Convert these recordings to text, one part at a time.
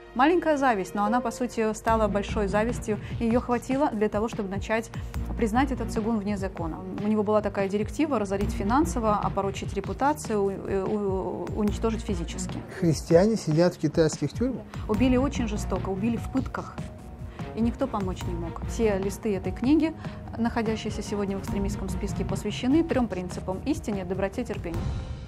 Маленькая зависть, но она, по сути, стала большой завистью. И ее хватило для того, чтобы начать признать этот цигун вне закона. У него была такая директива: разорить финансово, опорочить репутацию, уничтожить физически. Христиане сидят в китайских тюрьмах? Убили очень жестоко, убили в пытках. И никто помочь не мог. Все листы этой книги, находящиеся сегодня в экстремистском списке, посвящены 3 принципам: истине, доброте, терпению.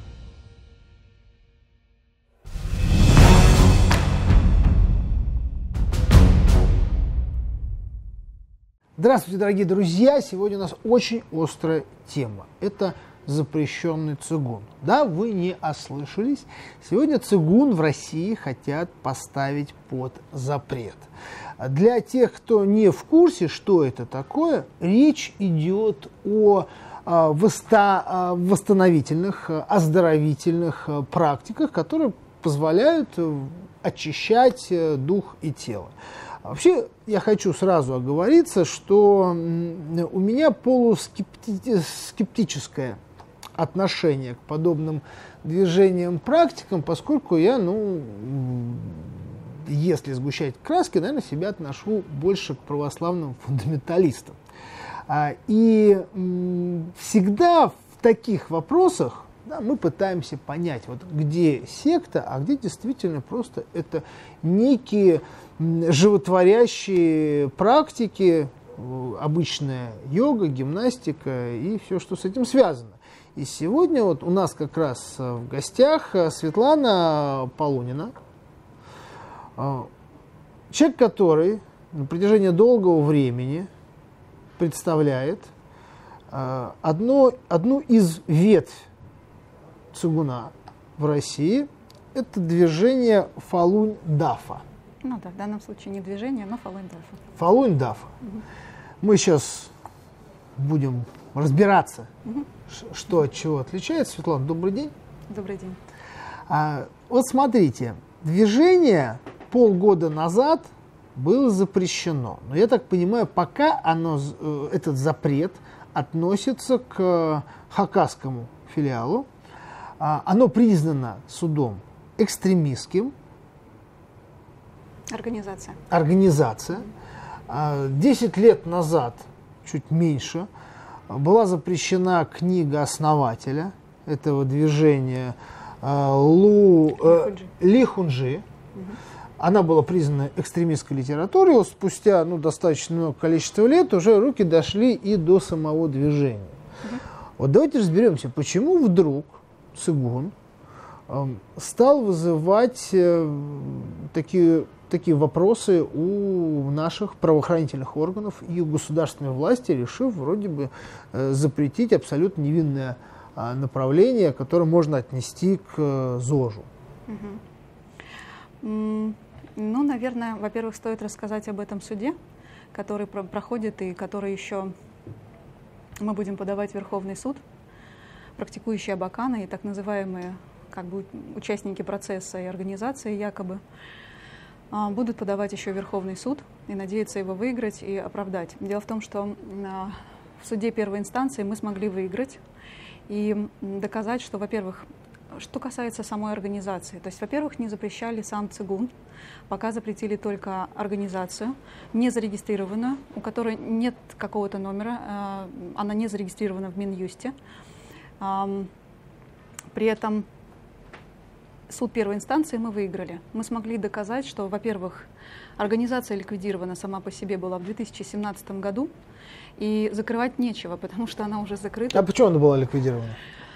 Здравствуйте, дорогие друзья! Сегодня у нас очень острая тема. Это запрещенный цигун. Да, вы не ослышались. Сегодня цигун в России хотят поставить под запрет. Для тех, кто не в курсе, что это такое, речь идет о восстановительных, оздоровительных практиках, которые позволяют очищать дух и тело. Вообще, я хочу сразу оговориться, что у меня полускептическое отношение к подобным движениям, практикам, поскольку я, если сгущать краски, наверное, себя отношу больше к православным фундаменталистам. И всегда в таких вопросах мы пытаемся понять, вот где секта, а где действительно просто это некие животворящие практики, обычная йога, гимнастика и все, что с этим связано. И сегодня вот у нас как раз в гостях Светлана Полунина, человек, который на протяжении долгого времени представляет одну из ветвей цигуна в России. Это движение Фалунь Дафа. Ну да, в данном случае не движение, но Фалунь Дафа. Фалунь Дафа. Мы сейчас будем разбираться, что от чего отличается. Светлана, добрый день. Добрый день. Вот смотрите, движение полгода назад было запрещено. Но я так понимаю, пока этот запрет относится к хакасскому филиалу. Оно признано судом экстремистским. Организация. 10 лет назад, чуть меньше, была запрещена книга основателя этого движения Ли Хунджи. Она была признана экстремистской литературой. Спустя достаточно много количества лет уже руки дошли и до самого движения. Вот давайте разберемся, почему вдруг цигун стал вызывать такие вопросы у наших правоохранительных органов и у государственной власти, решив вроде бы запретить абсолютно невинное направление, которое можно отнести к ЗОЖу. Наверное, во-первых, стоит рассказать об этом суде, который проходит и который еще мы будем подавать в Верховный суд. Практикующие абаканы и так называемые участники процесса и организации якобы будут подавать еще в Верховный суд и надеяться его выиграть и оправдать. Дело в том, что в суде первой инстанции мы смогли выиграть и доказать, что, во-первых, что касается самой организации, то есть, во-первых, не запрещали сам цигун, пока запретили только организацию, не зарегистрированную, у которой нет какого-то номера, она не зарегистрирована в Минюсте. При этом суд первой инстанции мы выиграли. Мы смогли доказать, что, во-первых, организация ликвидирована сама по себе была в 2017 году, и закрывать нечего, потому что она уже закрыта. А почему она была ликвидирована?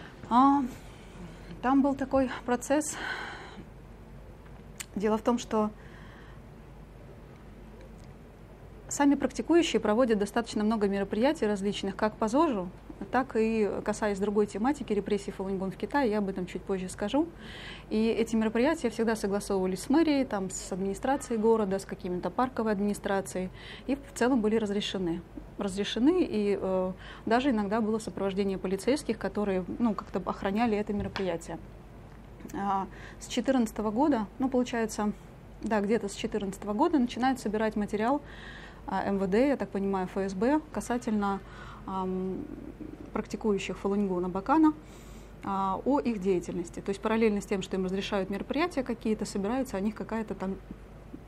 Там был такой процесс. Дело в том, что сами практикующие проводят достаточно много мероприятий различных, как по ЗОЖу, так и касаясь другой тематики репрессий Фалунь-Гон в Китае, я об этом чуть позже скажу. И эти мероприятия всегда согласовывались с мэрией, с администрацией города, с какими-то парковой администрацией, и в целом были разрешены, и даже иногда было сопровождение полицейских, которые как-то охраняли это мероприятие. С 2014 года, получается, где-то с 2014 года начинают собирать материал МВД, я так понимаю, ФСБ, касательно практикующих Фалунь-Гон абакана, о их деятельности. То есть параллельно с тем, что им разрешают мероприятия какие-то, собирается о них какая-то там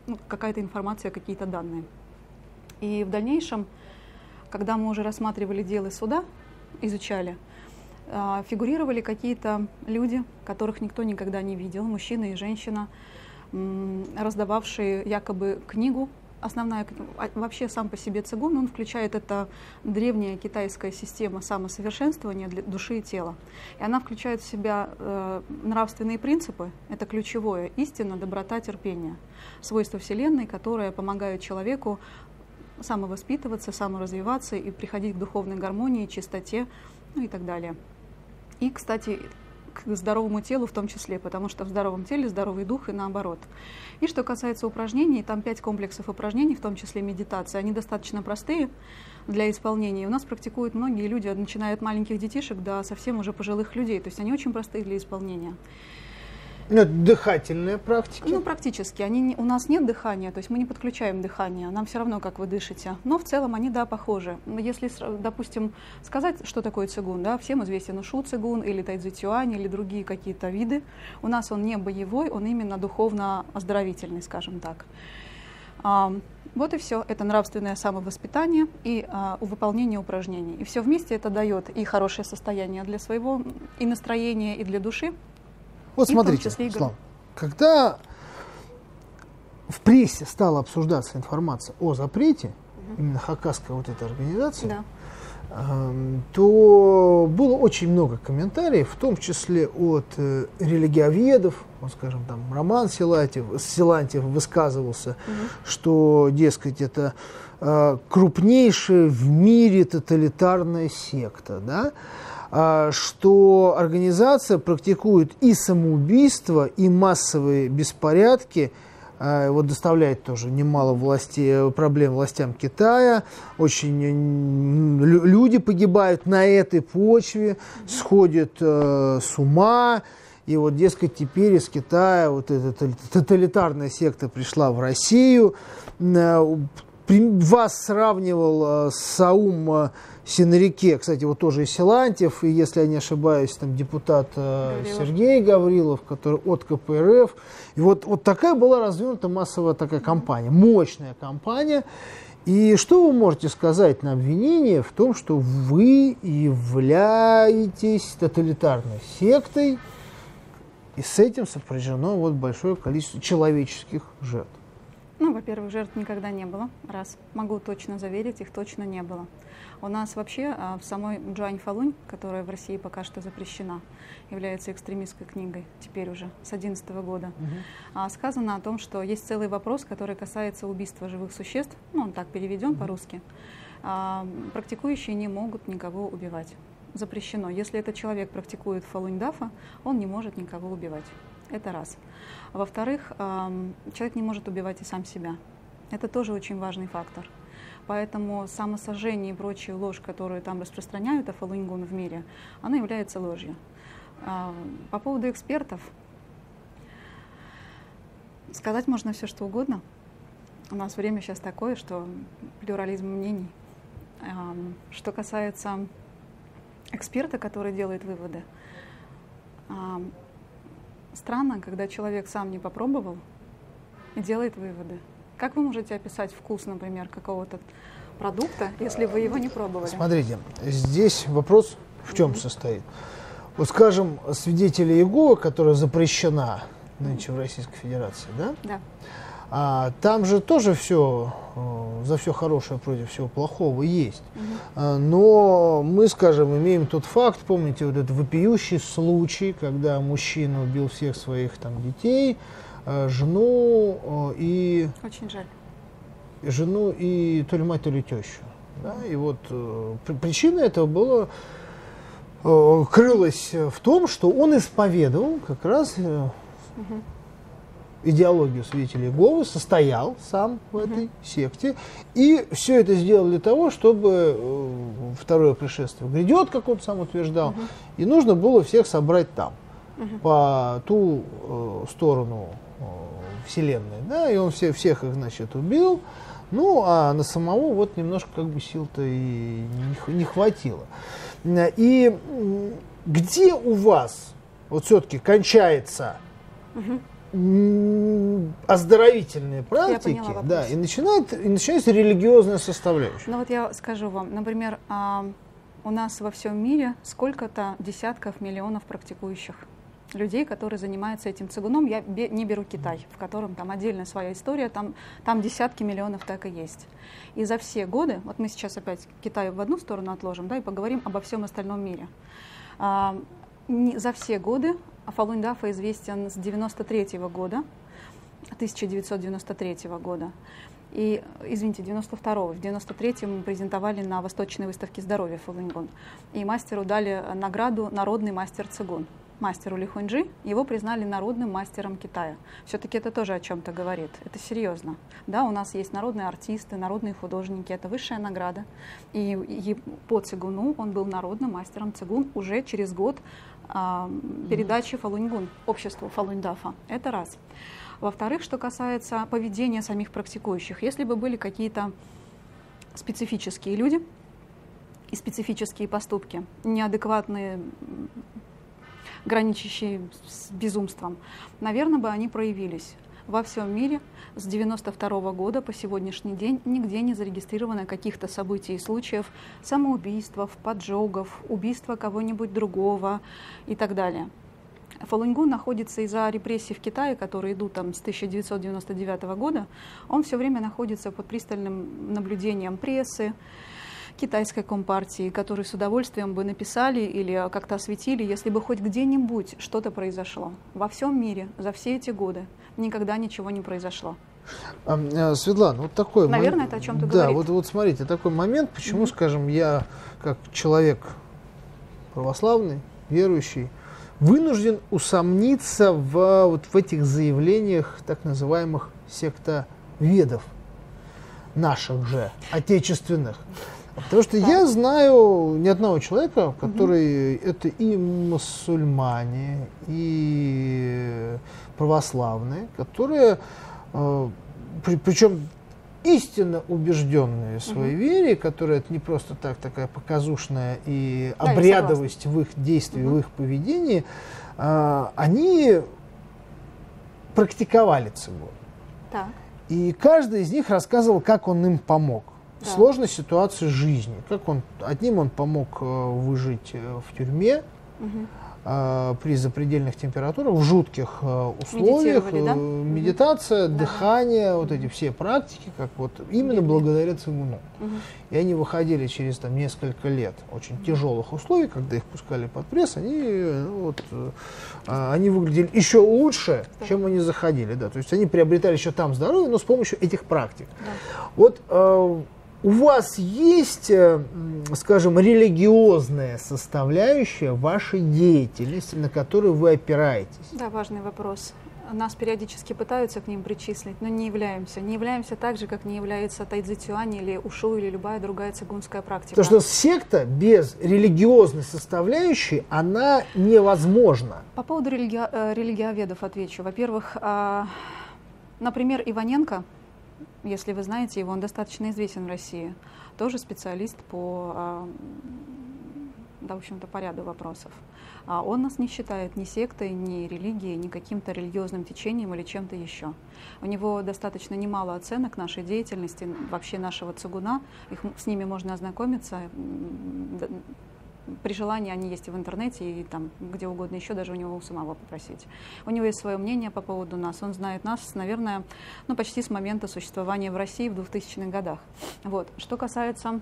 какая-то информация, какие-то данные. И в дальнейшем, когда мы уже рассматривали дело суда, изучали, фигурировали какие-то люди, которых никто никогда не видел, мужчина и женщина, раздававшие якобы книгу. Основная, вообще сам по себе цигун, он включает это древняя китайская система самосовершенствования для души и тела. И она включает в себя нравственные принципы, это ключевое, истина, доброта, терпение, свойства Вселенной, которые помогают человеку самовоспитываться, саморазвиваться и приходить к духовной гармонии, чистоте, ну и так далее. И, кстати, к здоровому телу в том числе, потому что в здоровом теле здоровый дух и наоборот. И что касается упражнений, там 5 комплексов упражнений, в том числе медитации, они достаточно простые для исполнения. И у нас практикуют многие люди, начиная от маленьких детишек до совсем уже пожилых людей, то есть они очень простые для исполнения. Ну, это дыхательные практики? Ну, практически. У нас нет дыхания, то есть мы не подключаем дыхание, нам все равно, как вы дышите. Но в целом они, да, похожи. Но если, допустим, сказать, что такое цигун, да, всем известен ушу цигун или тайцзи цюань или другие какие-то виды. У нас он не боевой, он именно духовно-оздоровительный, скажем так. Вот и все. Это нравственное самовоспитание и выполнение упражнений. И все вместе это дает и хорошее состояние для своего и настроения, и для души. Вот смотрите, Слава, когда в прессе стала обсуждаться информация о запрете, именно хакасской вот этой организации, да, то было очень много комментариев, в том числе от религиоведов, вот, скажем, там Роман Силантьев высказывался, что, дескать, это крупнейшая в мире тоталитарная секта, да? Что организация практикует и самоубийство, и массовые беспорядки, вот доставляет тоже немало проблем властям Китая, очень люди погибают на этой почве, сходят с ума, и вот, дескать, теперь из Китая вот эта тоталитарная секта пришла в Россию. Вас сравнивал Саум Синрике, кстати, вот тоже и Силантьев, и, если я не ошибаюсь, там депутат Сергей Гаврилов, который от КПРФ. И вот такая была развернута массовая такая кампания, мощная кампания. И что вы можете сказать на обвинение в том, что вы являетесь тоталитарной сектой, и с этим сопряжено вот большое количество человеческих жертв? Ну, во-первых, жертв никогда не было, раз. Могу точно заверить, их точно не было. У нас вообще в самой Джуань Фалунь, которая в России пока что запрещена, является экстремистской книгой, теперь уже с 2011 года, сказано о том, что есть целый вопрос, который касается убийства живых существ, ну, он так переведен по-русски. Практикующие не могут никого убивать. Запрещено. Если этот человек практикует Фалунь Дафа, он не может никого убивать. Это раз. Во-вторых, человек не может убивать и сам себя. Это тоже очень важный фактор. Поэтому самосожжение и прочую ложь, которую там распространяют о Фалунь-гун в мире, она является ложью. По поводу экспертов, сказать можно все, что угодно. У нас время сейчас такое, что плюрализм мнений. Что касается эксперта, который делает выводы, странно, когда человек сам не попробовал и делает выводы. Как вы можете описать вкус, например, какого-то продукта, если вы его не пробовали? Смотрите, здесь вопрос в чем состоит. Вот, скажем, свидетели Иеговы, которая запрещена нынче в Российской Федерации, да? Да. Там же тоже все, за все хорошее против всего плохого есть. Но мы, скажем, имеем тот факт, помните, вот этот вопиющий случай, когда мужчина убил всех своих там детей, жену и... Очень жаль. Жену и то ли мать, то ли тещу. Да? И вот причина этого была, крылась в том, что он исповедовал как раз идеологию свидетелей Иеговы, состоял сам в этой секте. И все это сделал для того, чтобы второе пришествие грядет, как он сам утверждал, и нужно было всех собрать там, по ту сторону Вселенной. Да? И он всех их, значит, убил. Ну, а на самого вот немножко как бы сил-то и не хватило. И где у вас вот все-таки кончается оздоровительные практики, да, и начинается религиозная составляющая. Ну вот я скажу вам, например, у нас во всем мире сколько-то десятков миллионов практикующих людей, которые занимаются этим цигуном. Я не беру Китай, в котором там отдельная своя история, там десятки миллионов так и есть. И за все годы, вот мы сейчас опять Китай в одну сторону отложим, да, и поговорим обо всем остальном мире. За все годы Фалунь Дафа известен с 1993 года. И, извините, 92-го. В 93-м мы презентовали на Восточной выставке здоровья Фалуньгун. И мастеру дали награду «Народный мастер цигун». Мастеру Ли Хуньчжи, его признали народным мастером Китая. Все-таки это тоже о чем-то говорит. Это серьезно. Да, у нас есть народные артисты, народные художники. Это высшая награда. И по цигуну он был народным мастером цигун уже через год передачи Фалуньгун, обществу Фалунь Дафа. Это раз. Во-вторых, что касается поведения самих практикующих. Если бы были какие-то специфические люди и специфические поступки, неадекватные, граничащие с безумством, наверное, бы они проявились. Во всем мире с 1992 года по сегодняшний день нигде не зарегистрировано каких-то событий и случаев самоубийств, поджогов, убийства кого-нибудь другого и так далее. Фалуньгун находится из-за репрессий в Китае, которые идут там с 1999 года, он все время находится под пристальным наблюдением прессы, китайской компартии, которые с удовольствием бы написали или как-то осветили, если бы хоть где-нибудь что-то произошло. Во всем мире за все эти годы никогда ничего не произошло. Светлана, вот такой наверное, это о чем-то да, говорит. вот смотрите, такой момент, почему, скажем, я как человек православный, верующий, вынужден усомниться в этих заявлениях так называемых сектоведов, наших же, отечественных. Потому что я знаю ни одного человека, который это и мусульмане, и православные, которые, причем истинно убежденные в своей вере, которая это не просто так, такая показушная и обрядовость в их действии, в их поведении, они практиковали цигун. Так. И каждый из них рассказывал, как он им помог. В сложной ситуации жизни. Одним он помог выжить в тюрьме при запредельных температурах, в жутких условиях. Да? Медитация, дыхание, вот эти все практики, как вот именно благодаря цигуну. И они выходили через там несколько лет очень тяжелых условий, когда их пускали под пресс, они выглядели еще лучше, чем они заходили. Да. То есть они приобретали еще там здоровье, но с помощью этих практик. Да. Вот у вас есть, скажем, религиозная составляющая вашей деятельности, на которую вы опираетесь? Да, важный вопрос. Нас периодически пытаются к ним причислить, но не являемся. Не являемся так же, как не является тайцзи-цюань или ушу, или любая другая цигунская практика. Потому что секта без религиозной составляющей, она невозможна. По поводу религиоведов отвечу. Во-первых, например, Иваненко, если вы знаете его, он достаточно известен в России, тоже специалист по, в общем-то, по ряду вопросов. Он нас не считает ни сектой, ни религией, ни каким-то религиозным течением или чем-то еще. У него достаточно немало оценок нашей деятельности, вообще нашего цигуна. С ними можно ознакомиться. При желании они есть и в интернете, и там где угодно еще, даже у него у самого попросить. У него есть свое мнение по поводу нас. Он знает нас, наверное, почти с момента существования в России в 2000-х годах. Вот. Что касается...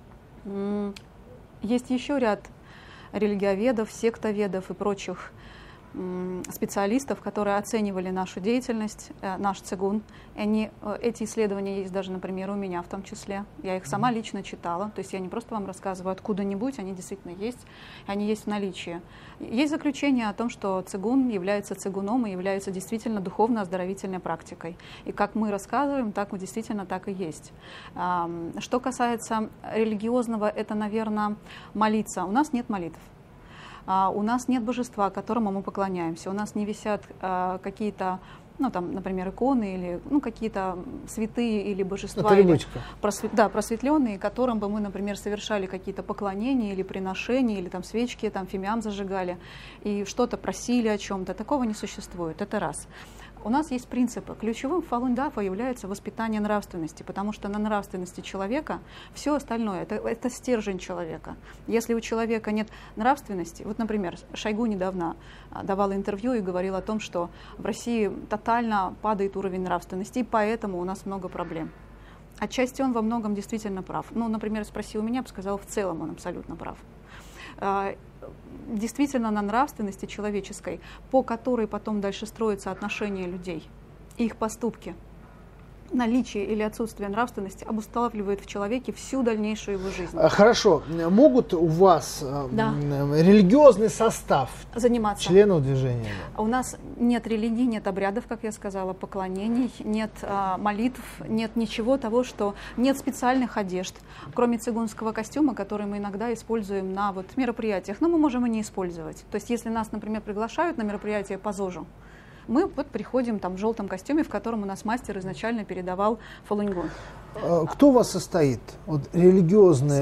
Есть еще ряд религиоведов, сектоведов и прочих специалистов, которые оценивали нашу деятельность, наш цигун. Эти исследования есть даже, например, у меня в том числе. Я их сама лично читала, то есть я не просто вам рассказываю откуда-нибудь, они действительно есть, они есть в наличии. Есть заключение о том, что цигун является цигуном и является действительно духовно-оздоровительной практикой. И как мы рассказываем, так действительно так и есть. Что касается религиозного, это, наверное, молиться. У нас нет молитв. У нас нет божества, которому мы поклоняемся. У нас не висят какие-то, например, иконы или какие-то святые или божества, просветленные, которым бы мы, например, совершали какие-то поклонения или приношения, или там свечки, там фимиам зажигали и что-то просили о чем-то. Такого не существует. Это раз. У нас есть принципы. Ключевым в Falun Dafa является воспитание нравственности, потому что на нравственности человека все остальное, это стержень человека. Если у человека нет нравственности, вот, например, Шойгу недавно давал интервью и говорил о том, что в России тотально падает уровень нравственности, и поэтому у нас много проблем. Отчасти он во многом действительно прав. Ну, например, спросил меня, я бы сказала, в целом он абсолютно прав. Действительно, на нравственности человеческой, по которой потом дальше строятся отношения людей, их поступки, наличие или отсутствие нравственности обуславливает в человеке всю дальнейшую его жизнь. Хорошо. Могут у вас религиозный состав заниматься членов движения? У нас нет религии, нет обрядов, как я сказала, поклонений, нет молитв, нет ничего того, что нет специальных одежд, кроме цигунского костюма, который мы иногда используем на вот мероприятиях, но мы можем и не использовать. То есть если нас, например, приглашают на мероприятие по ЗОЖу, мы вот приходим там в желтом костюме, в котором у нас мастер изначально передавал Falun Gong. Кто у вас состоит? Вот религиозные,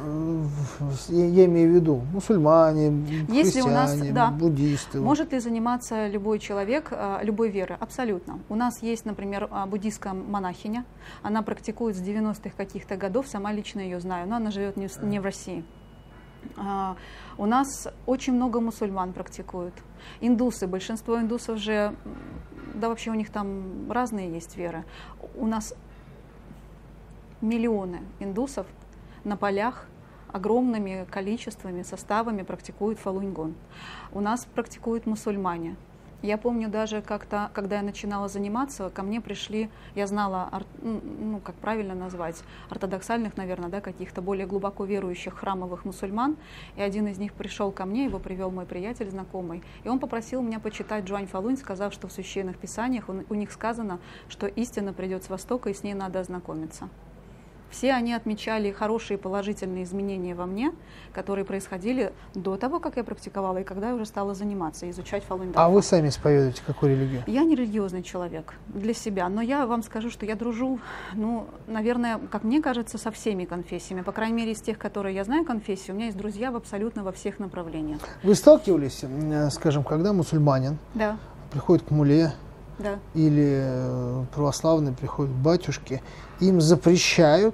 я имею в виду, мусульмане, если христиане, у нас, буддисты. Может ли заниматься любой человек любой веры? Абсолютно. У нас есть, например, буддийская монахиня. Она практикует с 90-х каких-то годов, сама лично ее знаю, но она живет не в России. У нас очень много мусульман практикуют. Индусы, большинство индусов же, да вообще у них там разные есть веры. У нас миллионы индусов на полях огромными количествами, составами практикуют Falun Gong. У нас практикуют мусульмане. Я помню даже как-то, когда я начинала заниматься, ко мне пришли, я знала, ну, как правильно назвать, ортодоксальных, наверное, да, каких-то более глубоко верующих храмовых мусульман, и один из них пришел ко мне, его привел мой приятель, знакомый, и он попросил меня почитать Джуань Фалунь, сказав, что в священных писаниях у них сказано, что истина придет с Востока, и с ней надо ознакомиться. Все они отмечали хорошие положительные изменения во мне, которые происходили до того, как я практиковала, и когда я уже стала заниматься, изучать Falun Dafa. А вы сами исповедуете какую религию? Я не религиозный человек для себя, но я вам скажу, что я дружу, ну, наверное, как мне кажется, со всеми конфессиями. По крайней мере, из тех, которые я знаю конфессии, у меня есть друзья абсолютно во всех направлениях. Вы сталкивались, скажем, когда мусульманин приходит к мулле, или православные приходят к батюшке, им запрещают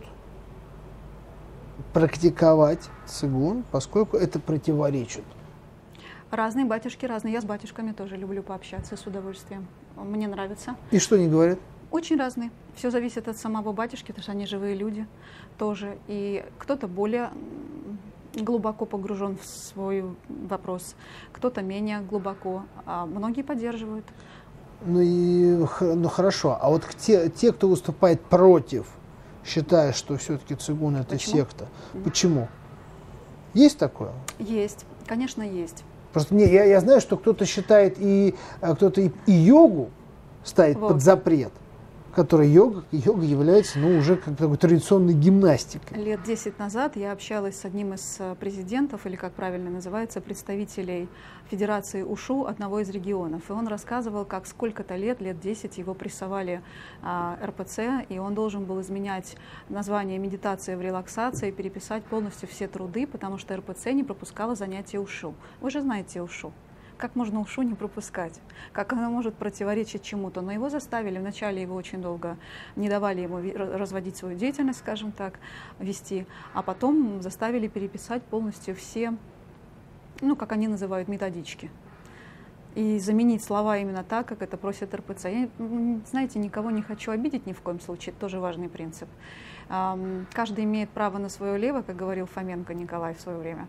практиковать цигун, поскольку это противоречит? Разные батюшки, разные. Я с батюшками тоже люблю пообщаться с удовольствием. Мне нравится. И что они говорят? Очень разные. Все зависит от самого батюшки, потому что они живые люди тоже. И кто-то более глубоко погружен в свой вопрос, кто-то менее глубоко, а многие поддерживают. Ну хорошо, а вот те, кто выступает против, считая, что все-таки цигун это секта, почему? Есть такое? Есть, конечно, есть. Просто я знаю, что кто-то считает кто-то и йогу ставит под запрет, которая йога является, ну, уже как такой традиционной гимнастикой. Лет 10 назад я общалась с одним из президентов, или как правильно называется, представителей Федерации УШУ одного из регионов. И он рассказывал, как сколько-то лет 10 его прессовали РПЦ, и он должен был изменять название медитации в релаксации, переписать полностью все труды, потому что РПЦ не пропускала занятия УШУ. Вы же знаете УШУ. Как можно УШУ не пропускать? Как оно может противоречить чему-то? Но его заставили, вначале его очень долго не давали ему разводить свою деятельность, скажем так, вести, а потом заставили переписать полностью все, ну, как они называют, методички. И заменить слова именно так, как это просит РПЦ. Я, знаете, никого не хочу обидеть ни в коем случае, это тоже важный принцип. Каждый имеет право на свое лево, как говорил Фоменко Николай в свое время.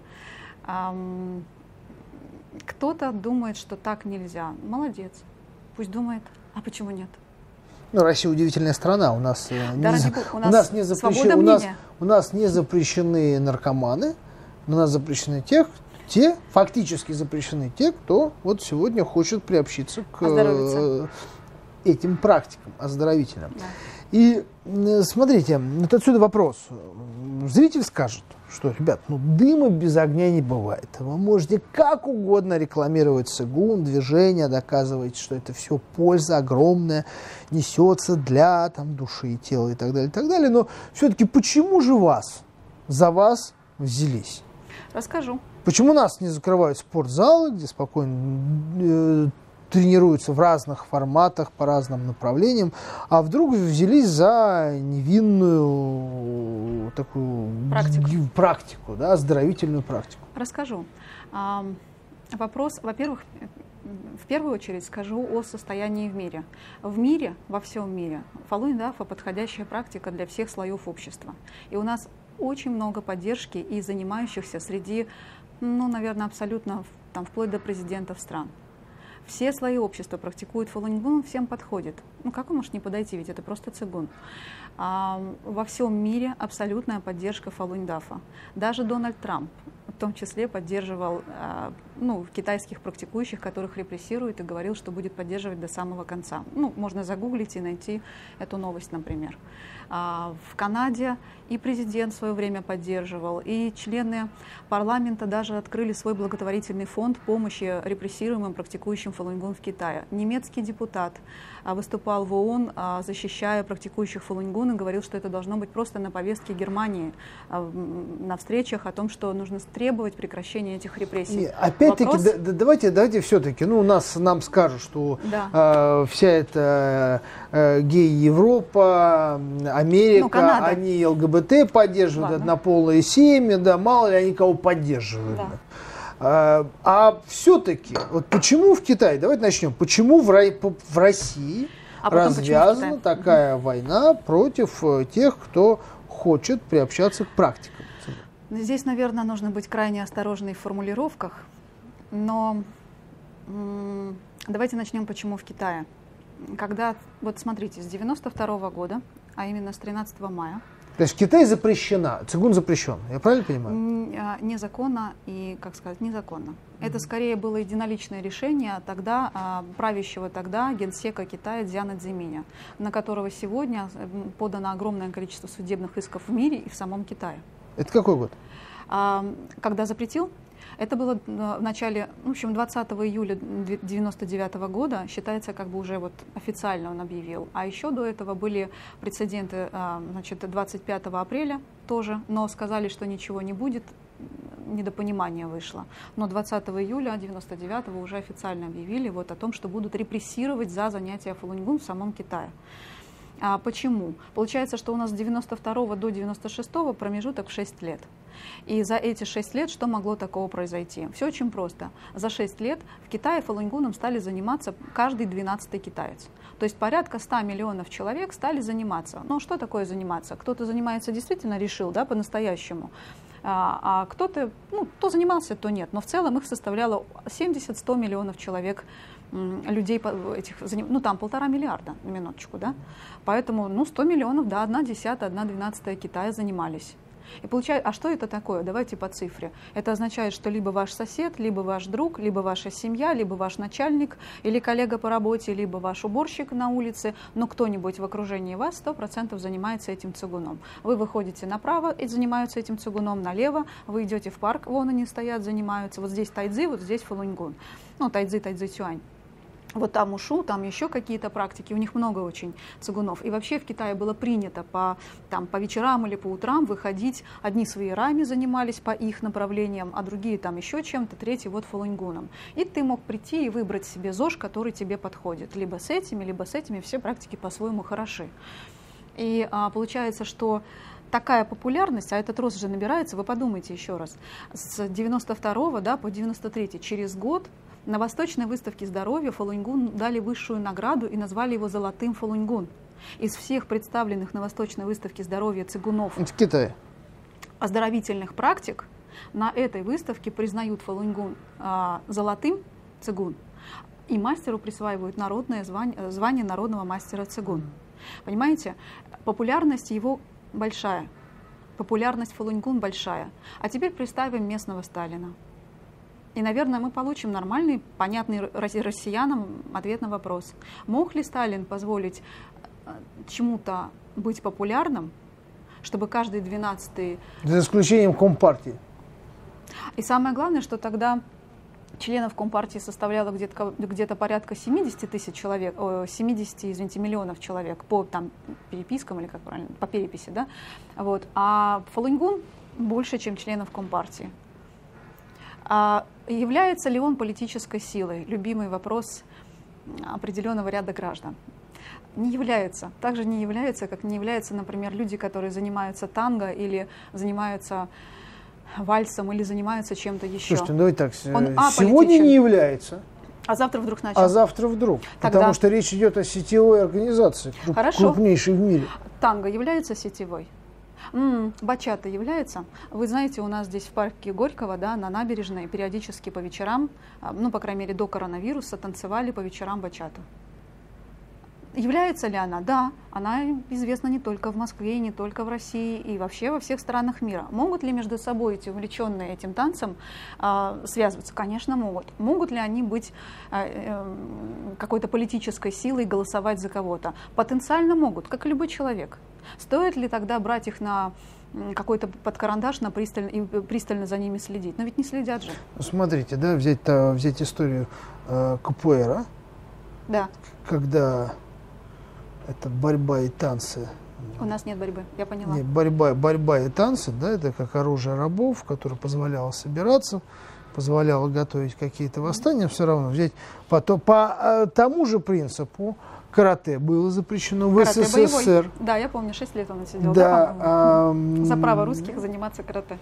Кто-то думает, что так нельзя. Молодец. Пусть думает. А почему нет? Ну, Россия удивительная страна. У нас не запрещены наркоманы, у нас запрещены фактически запрещены те, кто вот сегодня хочет приобщиться к этим практикам оздоровительным. Да. И смотрите, вот отсюда вопрос. Зритель скажет, что, ребят, ну дыма без огня не бывает. Вы можете как угодно рекламировать цигун, движение, доказывать, что это все польза огромная несется для души и тела и так далее, но все-таки почему же за вас взялись? Расскажу. Почему нас не закрывают спортзалы, где спокойно тренируются в разных форматах, по разным направлениям, а вдруг взялись за невинную такую практику, да, оздоровительную практику? Расскажу. Вопрос, во-первых, в первую очередь скажу о состоянии в мире. В мире, во всем мире, Falun Dafa подходящая практика для всех слоев общества. И у нас очень много поддержки и занимающихся среди, ну, наверное, абсолютно там, вплоть до президентов стран. Все слои общества практикуют Falun Gong, всем подходит. Ну, как он может не подойти, ведь это просто цигун. Во всем мире абсолютная поддержка Falun Dafa. Даже Дональд Трамп в том числе поддерживал китайских практикующих, которых репрессируют, и говорил, что будет поддерживать до самого конца. Ну, можно загуглить и найти эту новость, например. В Канаде и президент в свое время поддерживал, и члены парламента даже открыли свой благотворительный фонд помощи репрессируемым, практикующим Falun Gong в Китае. Немецкий депутат выступал в ООН, защищая практикующих Falun Gong, и говорил, что это должно быть просто на повестке Германии, на встречах о том, что нужно требовать прекращения этих репрессий. Опять-таки, давайте все-таки, нам скажут, что вся эта гей-Европа, Америка, они ЛГБТ поддерживают, однополые семьи, да, мало ли они кого поддерживают. Да. А все-таки, вот почему в Китае, давайте начнем, почему в России развязана такая война против тех, кто хочет приобщаться к практикам? Здесь, наверное, нужно быть крайне осторожной в формулировках, но давайте начнем, почему в Китае. Когда, вот смотрите, с 92 года, а именно с 13 мая. То есть в Китае запрещена, цигун запрещен, я правильно понимаю? Незаконно и, как сказать, незаконно. Это скорее было единоличное решение правящего тогда генсека Китая Цзяна Цзиминя, на которого сегодня подано огромное количество судебных исков в мире и в самом Китае. Это какой год? Когда запретил? Это было в начале, в общем, 20 июля 1999 года, считается, как бы уже вот официально он объявил. А еще до этого были прецеденты, 25 апреля тоже, но сказали, что ничего не будет, недопонимание вышло. Но 20 июля 1999 уже официально объявили вот о том, что будут репрессировать за занятия Falun Gong в самом Китае. Почему? Получается, что у нас с 92 до 96 промежуток в 6 лет. И за эти 6 лет что могло такого произойти? Все очень просто. За 6 лет в Китае Falun Gong'ом стали заниматься каждый 12-й китаец. То есть порядка 100 миллионов человек стали заниматься. Ну, что такое заниматься? Кто-то занимается действительно, решил, да, по-настоящему. А кто-то, то занимался, то нет. Но в целом их составляло 70-100 миллионов человек, людей, этих, там 1,5 миллиарда, на минуточку, да. Поэтому, 100 миллионов, да, 1/10, 1/12 Китая занимались. И получается, а что это такое? Давайте по цифре. Это означает, что либо ваш сосед, либо ваш друг, либо ваша семья, либо ваш начальник или коллега по работе, либо ваш уборщик на улице, но кто-нибудь в окружении вас 100% занимается этим цигуном. Вы выходите направо и занимаются этим цигуном, налево, вы идете в парк, вон они стоят, занимаются. Вот здесь тайцзи, вот здесь Falun Gong. Тайцзи цюань. Вот там ушу, там еще какие-то практики, у них много очень цигунов. И вообще в Китае было принято по вечерам или по утрам выходить, одни свои рами занимались по их направлениям, а другие там еще чем-то, третий вот Falun Gong'ом. И ты мог прийти и выбрать себе ЗОЖ, который тебе подходит. Либо с этими, все практики по-своему хороши. И получается, что такая популярность, а этот рост же набирается, вы подумайте еще раз, с 92 по 93 через год на Восточной выставке здоровья Falun Gong дали высшую награду и назвали его золотым Falun Gong. Из всех представленных на Восточной выставке здоровья цигунов, в Китае, оздоровительных практик, на этой выставке признают Falun Gong золотым цигун, и мастеру присваивают народное звание народного мастера цигун. Понимаете, популярность его большая, популярность Falun Gong большая. А теперь представим местного Сталина. И, наверное, мы получим нормальный, понятный россиянам ответ на вопрос. Мог ли Сталин позволить чему-то быть популярным, чтобы каждый 12-й... За исключением Компартии. И самое главное, что тогда членов Компартии составляло где-то порядка 70 тысяч человек, 70, миллионов человек по перепискам, или как правильно, по переписи, да? Вот. А Falun Gong больше, чем членов Компартии. Является ли он политической силой? Любимый вопрос определенного ряда граждан. Не являются. Также не являются, как не являются, например, люди, которые занимаются танго или занимаются вальсом или занимаются чем-то еще. Слушайте, ну давайте так, сегодня не является. А завтра вдруг начал. А завтра вдруг. Тогда... Потому что речь идет о сетевой организации, крупнейшей в мире. Танго является сетевой? Бачата является? Вы знаете, у нас здесь в парке Горького, да, на набережной периодически по вечерам, ну, по крайней мере, до коронавируса, танцевали по вечерам бачату. Является ли она? Да, она известна не только в Москве, не только в России и вообще во всех странах мира. Могут ли между собой эти увлеченные этим танцем связываться? Конечно, могут. Могут ли они быть какой-то политической силой, голосовать за кого-то? Потенциально могут, как и любой человек. Стоит ли тогда брать их на какой-то под карандаш и пристально за ними следить? Но ведь не следят же. Смотрите, да, взять историю капуэра, да. Когда это борьба и танцы. У нас нет борьбы, я поняла. Нет, борьба и танцы, да, это как оружие рабов, которое позволяло собираться, позволяло готовить какие-то восстания, все равно взять по тому же принципу карате было запрещено в СССР. Боевой. Да, я помню, 6 лет он отсидел, да, за право русских заниматься карате.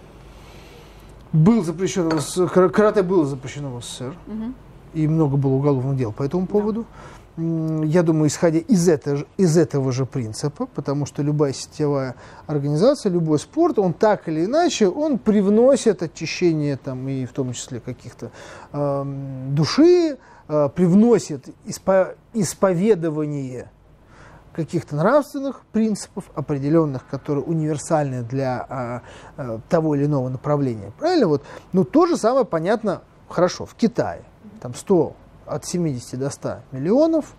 Карате было запрещено в СССР, и много было уголовных дел по этому поводу. Я думаю, исходя из этого же принципа, потому что любая сетевая организация, любой спорт, он так или иначе, он привносит очищение, там, и в том числе каких-то души, привносит исповедование каких-то нравственных принципов определенных, которые универсальны для того или иного направления. Правильно? Вот. Но то же самое понятно, хорошо, в Китае. Там от 70 до 100 миллионов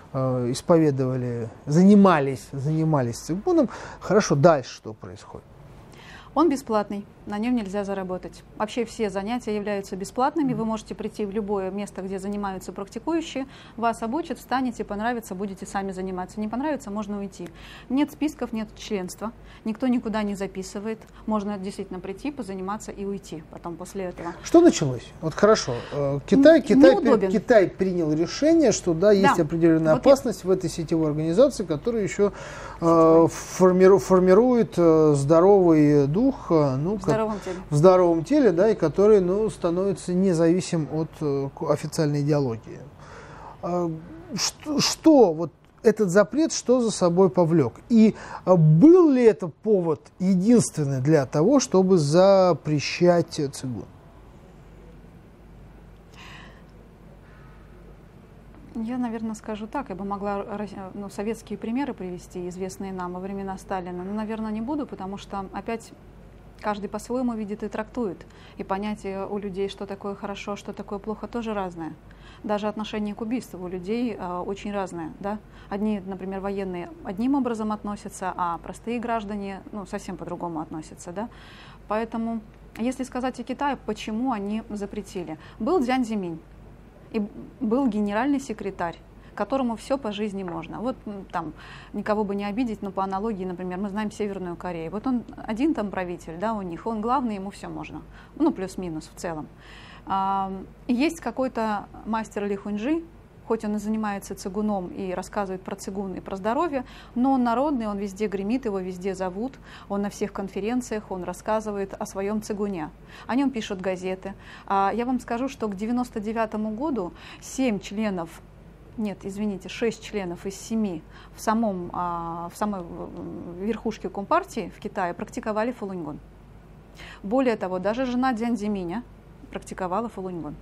занимались цигуном. Хорошо, дальше что происходит? Он бесплатный, на нем нельзя заработать. Вообще все занятия являются бесплатными. Вы можете прийти в любое место, где занимаются практикующие, вас обучат, встанете, понравится, будете сами заниматься. Не понравится, можно уйти. Нет списков, нет членства, никто никуда не записывает. Можно действительно прийти, позаниматься и уйти потом после этого. Что началось? Вот хорошо, Китай принял решение, что да, есть определенная опасность в этой сетевой организации, которая еще формирует здоровый дух, в здоровом теле, да, и который, становится независим от официальной идеологии. Что вот этот запрет, что за собой повлек? И был ли это повод единственный для того, чтобы запрещать цигун? Я, наверное, скажу так. Я бы могла советские примеры привести, известные нам во времена Сталина. Но, наверное, не буду, потому что опять каждый по-своему видит и трактует. И понятие у людей, что такое хорошо, что такое плохо, тоже разное. Даже отношение к убийству у людей очень разное. Да? Одни, например, военные одним образом относятся, а простые граждане совсем по-другому относятся. Да? Поэтому, если сказать о Китае, почему они запретили? Был Дзянь Зиминь, и был генеральный секретарь, которому все по жизни можно. Вот там, никого бы не обидеть, но по аналогии, например, мы знаем Северную Корею. Вот он один там правитель, да, у них, он главный, ему все можно. Плюс-минус в целом. Есть какой-то мастер Ли Хуньжи, хоть он и занимается цигуном и рассказывает про цигун и про здоровье, но он народный, он везде гремит, его везде зовут, он на всех конференциях, он рассказывает о своем цигуне. О нем пишут газеты. Я вам скажу, что к 1999 году 6 членов из 7 в самой верхушке Компартии в Китае практиковали фалуньгон. Более того, даже жена Дзянь Зиминя практиковала фалуньгон.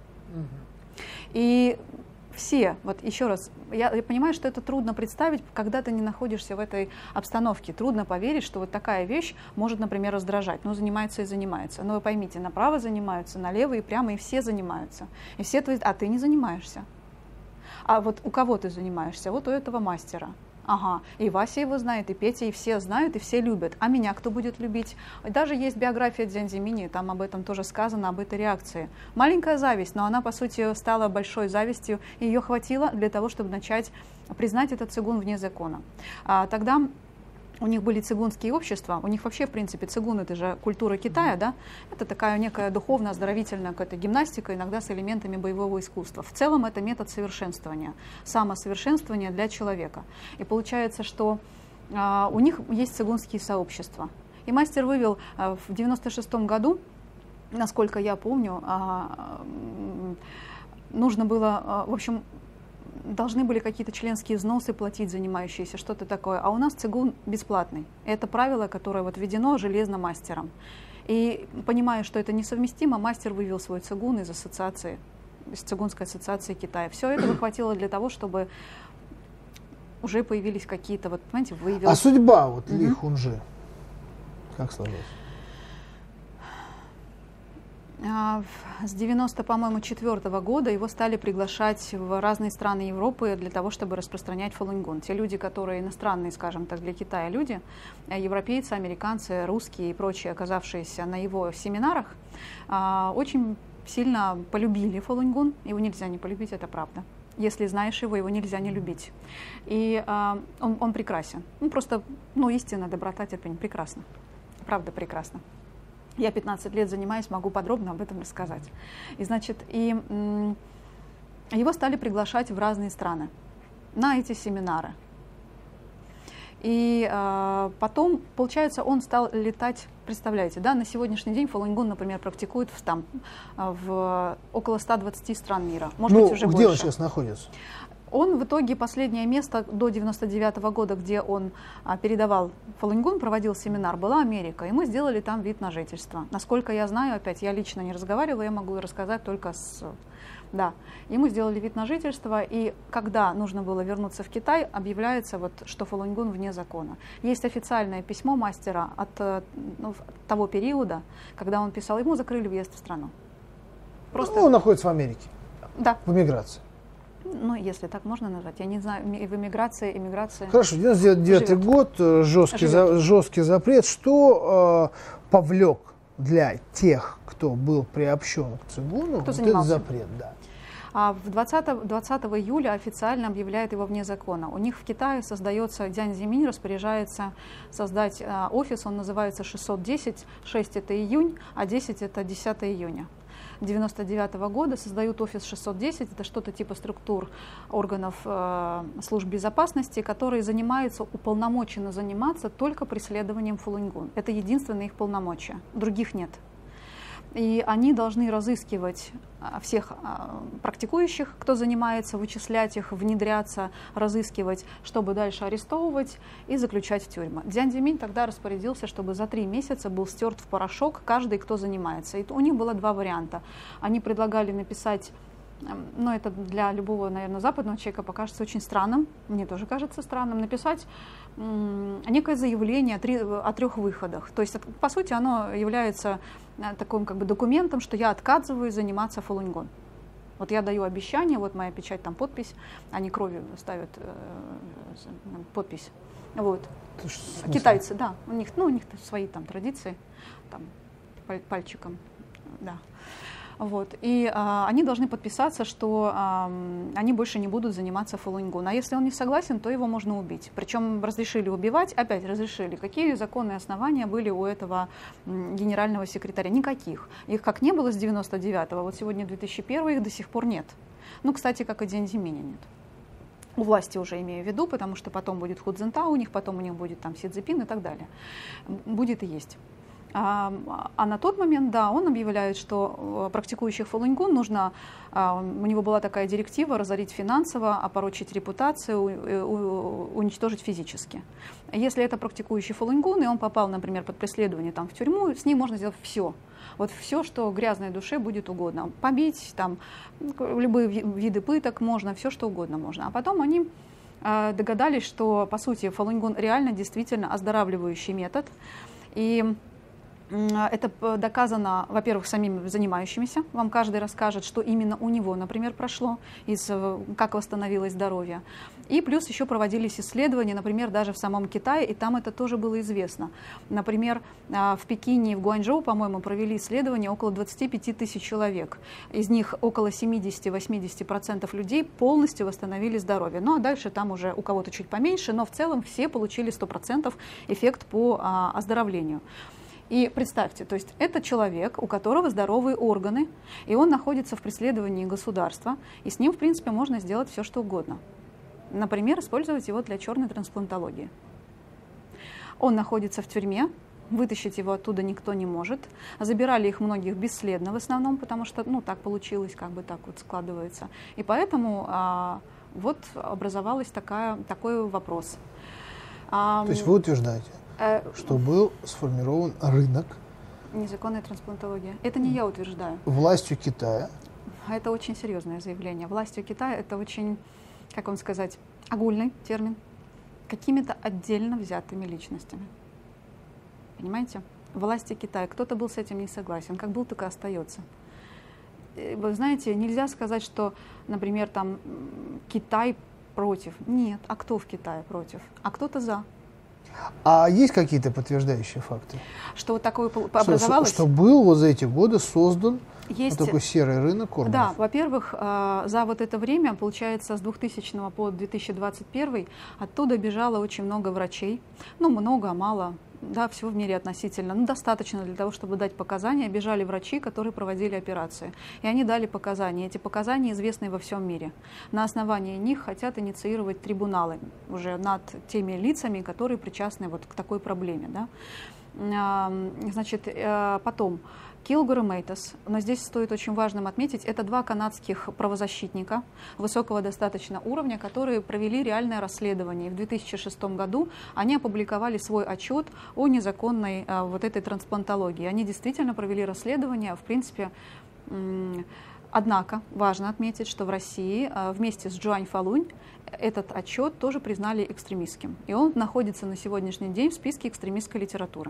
И все, вот еще раз, я понимаю, что это трудно представить, когда ты не находишься в этой обстановке. Трудно поверить, что вот такая вещь может, например, раздражать. Занимается и занимается. Но вы поймите, направо занимаются, налево и прямо, и все занимаются. И все твои... А ты не занимаешься. А вот у кого ты занимаешься? Вот у этого мастера. Ага, и Вася его знает, и Петя, и все знают, и все любят. А меня кто будет любить? Даже есть биография Дзянь Зимини, там об этом тоже сказано, об этой реакции. Маленькая зависть, но она, по сути, стала большой завистью, и ее хватило для того, чтобы начать признать этот цигун вне закона. Тогда у них были цигунские общества, у них вообще, в принципе, цигун — это же культура Китая, да? Это такая некая духовно-оздоровительная какая-то гимнастика, иногда с элементами боевого искусства. В целом это метод совершенствования, самосовершенствования для человека. И получается, что у них есть цигунские сообщества. И мастер вывел в 96-м году, насколько я помню, нужно было, в общем, должны были какие-то членские взносы платить занимающиеся, что-то такое. А у нас цигун бесплатный. Это правило, которое вот введено железно мастером. И понимая, что это несовместимо, мастер вывел свой цигун из ассоциации, из цигунской ассоциации Китая. Все этого хватило для того, чтобы уже появились какие-то, вот, понимаете, выявил... А судьба вот Ли Хунжи как сложилась? С 94 года его стали приглашать в разные страны Европы для того, чтобы распространять фалунгун. Те люди, которые иностранные, скажем так, для Китая люди, европейцы, американцы, русские и прочие, оказавшиеся на его семинарах, очень сильно полюбили фалунгун. Его нельзя не полюбить, это правда. Если знаешь его, его нельзя не любить. И он прекрасен. Ну, просто, истина, доброта, терпение. Прекрасно. Правда, прекрасно. Я 15 лет занимаюсь, могу подробно об этом рассказать. И, значит, его стали приглашать в разные страны на эти семинары. И потом, получается, он стал летать, представляете, да, на сегодняшний день фалунгун, например, практикует в около 120 стран мира. Может быть, уже где больше. Он сейчас находится? Он в итоге последнее место до 99 года, где он передавал фалунгун, проводил семинар, была Америка. И мы сделали там вид на жительство. Насколько я знаю, опять, я лично не разговаривала, я могу рассказать только Да. И мы сделали вид на жительство, и когда нужно было вернуться в Китай, объявляется, что фалунгун вне закона. Есть официальное письмо мастера от того периода, когда он писал, ему закрыли въезд в страну. Просто... Он находится в Америке. Да. В эмиграции. Если так можно назвать. Я не знаю, в эмиграции. Хорошо, 99 год, жесткий запрет. Что повлек для тех, кто был приобщен к цигуну, этот запрет? Да. 20 июля официально объявляет его вне закона. У них в Китае создается, Дзянь Зиминь распоряжается создать офис, он называется 610, 6 это июнь, а 10 это 10 июня. 1999 года создают офис 610, это что-то типа структур органов служб безопасности, которые уполномочены заниматься только преследованием фалунгун. Это единственное их полномочия, других нет. И они должны разыскивать всех практикующих, кто занимается, вычислять их, внедряться, разыскивать, чтобы дальше арестовывать и заключать в тюрьмы. Дзянь Зиминь тогда распорядился, чтобы за 3 месяца был стерт в порошок каждый, кто занимается. И у них было 2 варианта. Они предлагали написать, это для любого, наверное, западного человека покажется очень странным, мне тоже кажется странным, написать некое заявление о 3 выходах. То есть, по сути, оно является таким документом, что я отказываюсь заниматься фалунгун. Вот я даю обещание, вот моя печать, там подпись, они кровью ставят подпись. Вот. Китайцы, да, у них свои там традиции, там пальчиком, да. Вот. И они должны подписаться, что они больше не будут заниматься фалунгун. А если он не согласен, то его можно убить. Причем разрешили убивать, опять разрешили. Какие законные основания были у этого генерального секретаря? Никаких. Их как не было с 99-го, вот сегодня 2001, их до сих пор нет. Кстати, как и Дзянь Зиминя нет. У власти уже имею в виду, потому что потом будет Ху Цзинтао у них, потом у них будет там Си Цзиньпин и так далее. Будет и есть. А на тот момент, да, он объявляет, что практикующих фалунгун нужно, у него была такая директива, разорить финансово, опорочить репутацию, уничтожить физически. Если это практикующий фалунгун, и он попал, например, под преследование в тюрьму, с ним можно сделать все. Вот все, что грязной душе будет угодно. Побить, любые виды пыток можно, все, что угодно можно. А потом они догадались, что, по сути, фалунгун реально действительно оздоравливающий метод. И Это доказано, во-первых, самими занимающимися. Вам каждый расскажет, что именно у него, например, прошло, как восстановилось здоровье. И плюс еще проводились исследования, например, даже в самом Китае, и там это тоже было известно. Например, в Пекине и в Гуанчжоу, по-моему, провели исследования около 25 тысяч человек. Из них около 70-80% людей полностью восстановили здоровье. Ну а дальше там уже у кого-то чуть поменьше, но в целом все получили 100% эффект по оздоровлению. И представьте, то есть это человек, у которого здоровые органы, и он находится в преследовании государства, и с ним, в принципе, можно сделать все, что угодно. Например, использовать его для черной трансплантологии. Он находится в тюрьме, вытащить его оттуда никто не может. Забирали их многих бесследно в основном, потому что, ну, так получилось, как бы так вот складывается. И поэтому вот образовалась такой вопрос. То есть вы утверждаете, что был сформирован рынок незаконной трансплантологии. Это не я утверждаю. Властью Китая. Это очень серьезное заявление. Властью Китая — это очень, как вам сказать, огульный термин. Какими-то отдельно взятыми личностями. Понимаете? Власти Китая. Кто-то был с этим не согласен. Как был, так и остается. Вы знаете, нельзя сказать, что, например, там Китай против. Нет. А кто в Китае против? А кто-то за. А есть какие-то подтверждающие факты? Что вот такое образовалось? Что был вот за эти годы создан есть такой серый рынок органов? Да, во-первых, за вот это время, получается, с 2000 по 2021, оттуда бежало очень много врачей. Ну, много, мало, да, всего в мире относительно. Ну, достаточно для того, чтобы дать показания. Бежали врачи, которые проводили операции. И они дали показания. Эти показания известны во всем мире. На основании них хотят инициировать трибуналы уже над теми лицами, которые причастны вот к такой проблеме. Да. Значит, потом Килгор и Мейтас, но здесь стоит очень важным отметить, это два канадских правозащитника высокого достаточно уровня, которые провели реальное расследование. И в 2006 году они опубликовали свой отчет о незаконной вот этой трансплантологии. Они действительно провели расследование, в принципе. Однако важно отметить, что в России вместе с Джуань Фалунь этот отчет тоже признали экстремистским. И он находится на сегодняшний день в списке экстремистской литературы.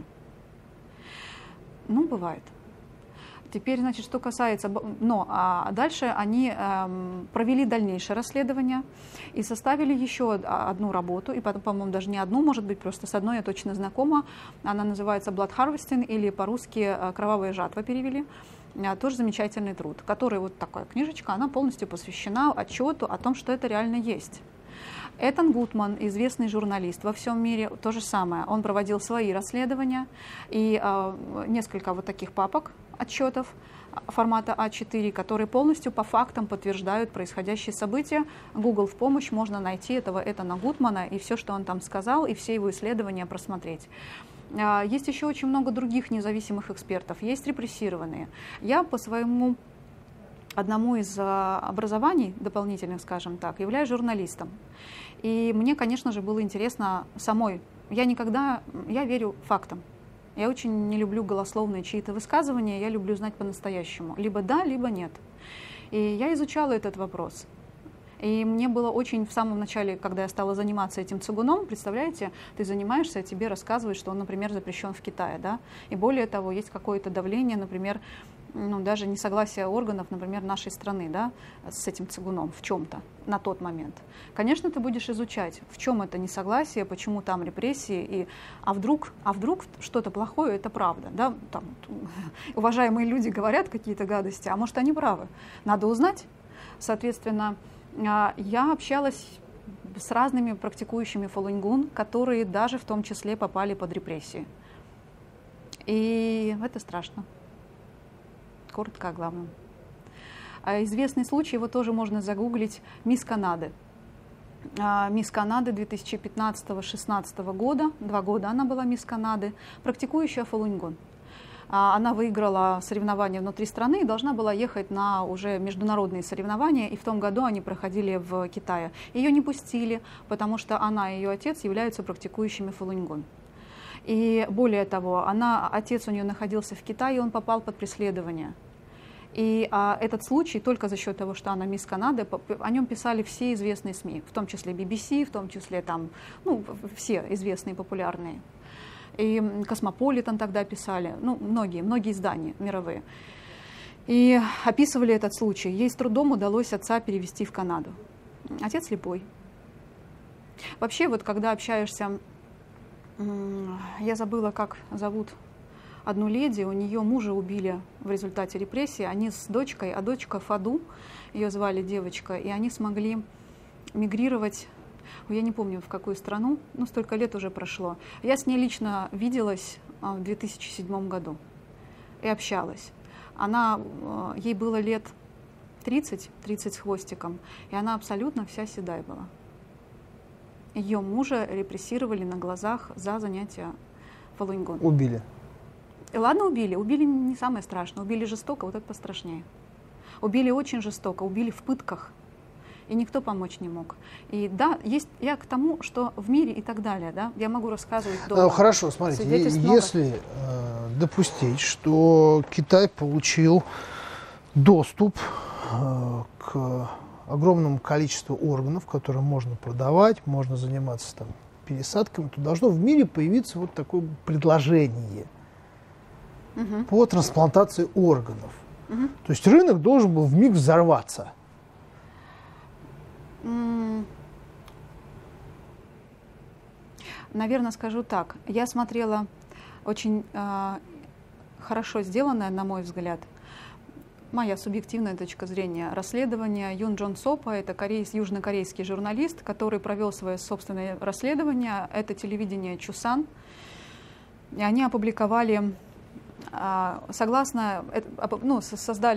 Ну, бывает. Теперь, значит, что касается... А дальше они провели дальнейшее расследование и составили еще одну работу, и потом, по-моему, даже не одну, может быть, просто с одной я точно знакома. Она называется «Blood Harvesting» или по-русски «Кровавая жатва» перевели. Тоже замечательный труд, который вот такая книжечка, она полностью посвящена отчету о том, что это реально есть. Этан Гутман, известный журналист во всем мире, то же самое. Он проводил свои расследования и несколько вот таких папок, отчетов формата А4, которые полностью по фактам подтверждают происходящие события. Google в помощь, можно найти этого Этана Гутмана и все, что он там сказал, и все его исследования просмотреть. Есть еще очень много других независимых экспертов, есть репрессированные. Я по своему одному из образований дополнительных, скажем так, являюсь журналистом. И мне, конечно же, было интересно самой. Я верю фактам. Я очень не люблю голословные чьи-то высказывания, я люблю знать по-настоящему. Либо да, либо нет. И я изучала этот вопрос. И мне было очень в самом начале, когда я стала заниматься этим цигуном, представляете, ты занимаешься, тебе рассказывают, что он, например, запрещен в Китае, да, и более того, есть какое-то давление, например, даже несогласие органов, например, нашей страны, да, с этим цигуном в чем-то на тот момент. Конечно, ты будешь изучать, в чем это несогласие, почему там репрессии, а вдруг что-то плохое, это правда, да, там, уважаемые люди говорят какие-то гадости, а может, они правы, надо узнать. Соответственно, я общалась с разными практикующими фалунь-гун, которые даже в том числе попали под репрессии. И это страшно. Коротко о главном. Известный случай, его тоже можно загуглить, «Мисс Канады». Мисс Канады 2015-16 года, 2 года она была Мисс Канады, практикующая фалунь-гун. Она выиграла соревнования внутри страны и должна была ехать на уже международные соревнования, и в том году они проходили в Китае. Ее не пустили, потому что она и ее отец являются практикующими фалунь-гун. И более того, отец у нее находился в Китае, и он попал под преследование. И этот случай, только за счет того, что она Мисс Канады, о нем писали все известные СМИ, в том числе BBC, в том числе там, все известные, популярные. И «Космополитен» тогда писали, ну, многие издания мировые. И описывали этот случай. Ей с трудом удалось отца перевести в Канаду. Отец слепой. Вообще, вот когда общаешься, я забыла, как зовут одну леди, у нее мужа убили в результате репрессий, они с дочкой, а дочка Фаду, ее звали девочка, и они смогли мигрировать, я не помню в какую страну, но столько лет уже прошло. Я с ней лично виделась в 2007 году и общалась. Ей было лет 30 с хвостиком, и она абсолютно вся седая была. Ее мужа репрессировали на глазах за занятия фалуньгон. Убили? Ладно, убили. Убили не самое страшное. Убили жестоко, вот это пострашнее. Убили очень жестоко, убили в пытках. И никто помочь не мог. И да, я к тому, что в мире и так далее, да, я могу рассказывать долго. Хорошо, смотрите, если допустить, что Китай получил доступ к огромному количеству органов, которые можно продавать, можно заниматься там пересадками, то должно в мире появиться вот такое предложение по трансплантации органов. То есть рынок должен был вмиг взорваться. Наверное, скажу так. Я смотрела очень хорошо сделанное, на мой взгляд, моя субъективная точка зрения, расследование Юн Джон Сопа. Это южнокорейский журналист, который провел свое собственное расследование. Это телевидение Чусан. И они опубликовали, создали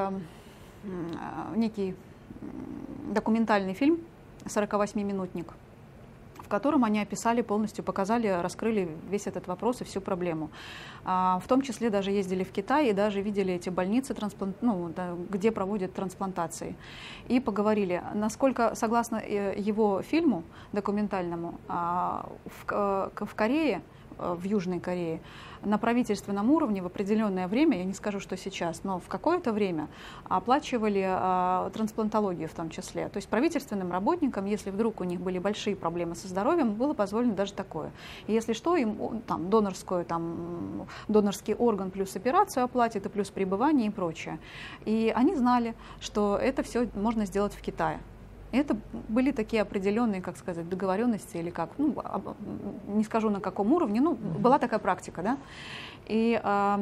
некий документальный фильм, 48-минутник, в котором они описали полностью, показали, раскрыли весь этот вопрос и всю проблему. В том числе даже ездили в Китай и даже видели эти больницы, где проводят трансплантации. И поговорили, насколько, согласно его фильму документальному, в Корее, в Южной Корее, на правительственном уровне в определенное время, я не скажу, что сейчас, но в какое-то время оплачивали трансплантологию в том числе. То есть правительственным работникам, если вдруг у них были большие проблемы со здоровьем, было позволено даже такое. И если что, им там, донорский орган плюс операцию оплатят, и плюс пребывание и прочее. И они знали, что это все можно сделать в Китае. Это были такие определенные, как сказать, договоренности или как, не скажу на каком уровне, была такая практика, да. И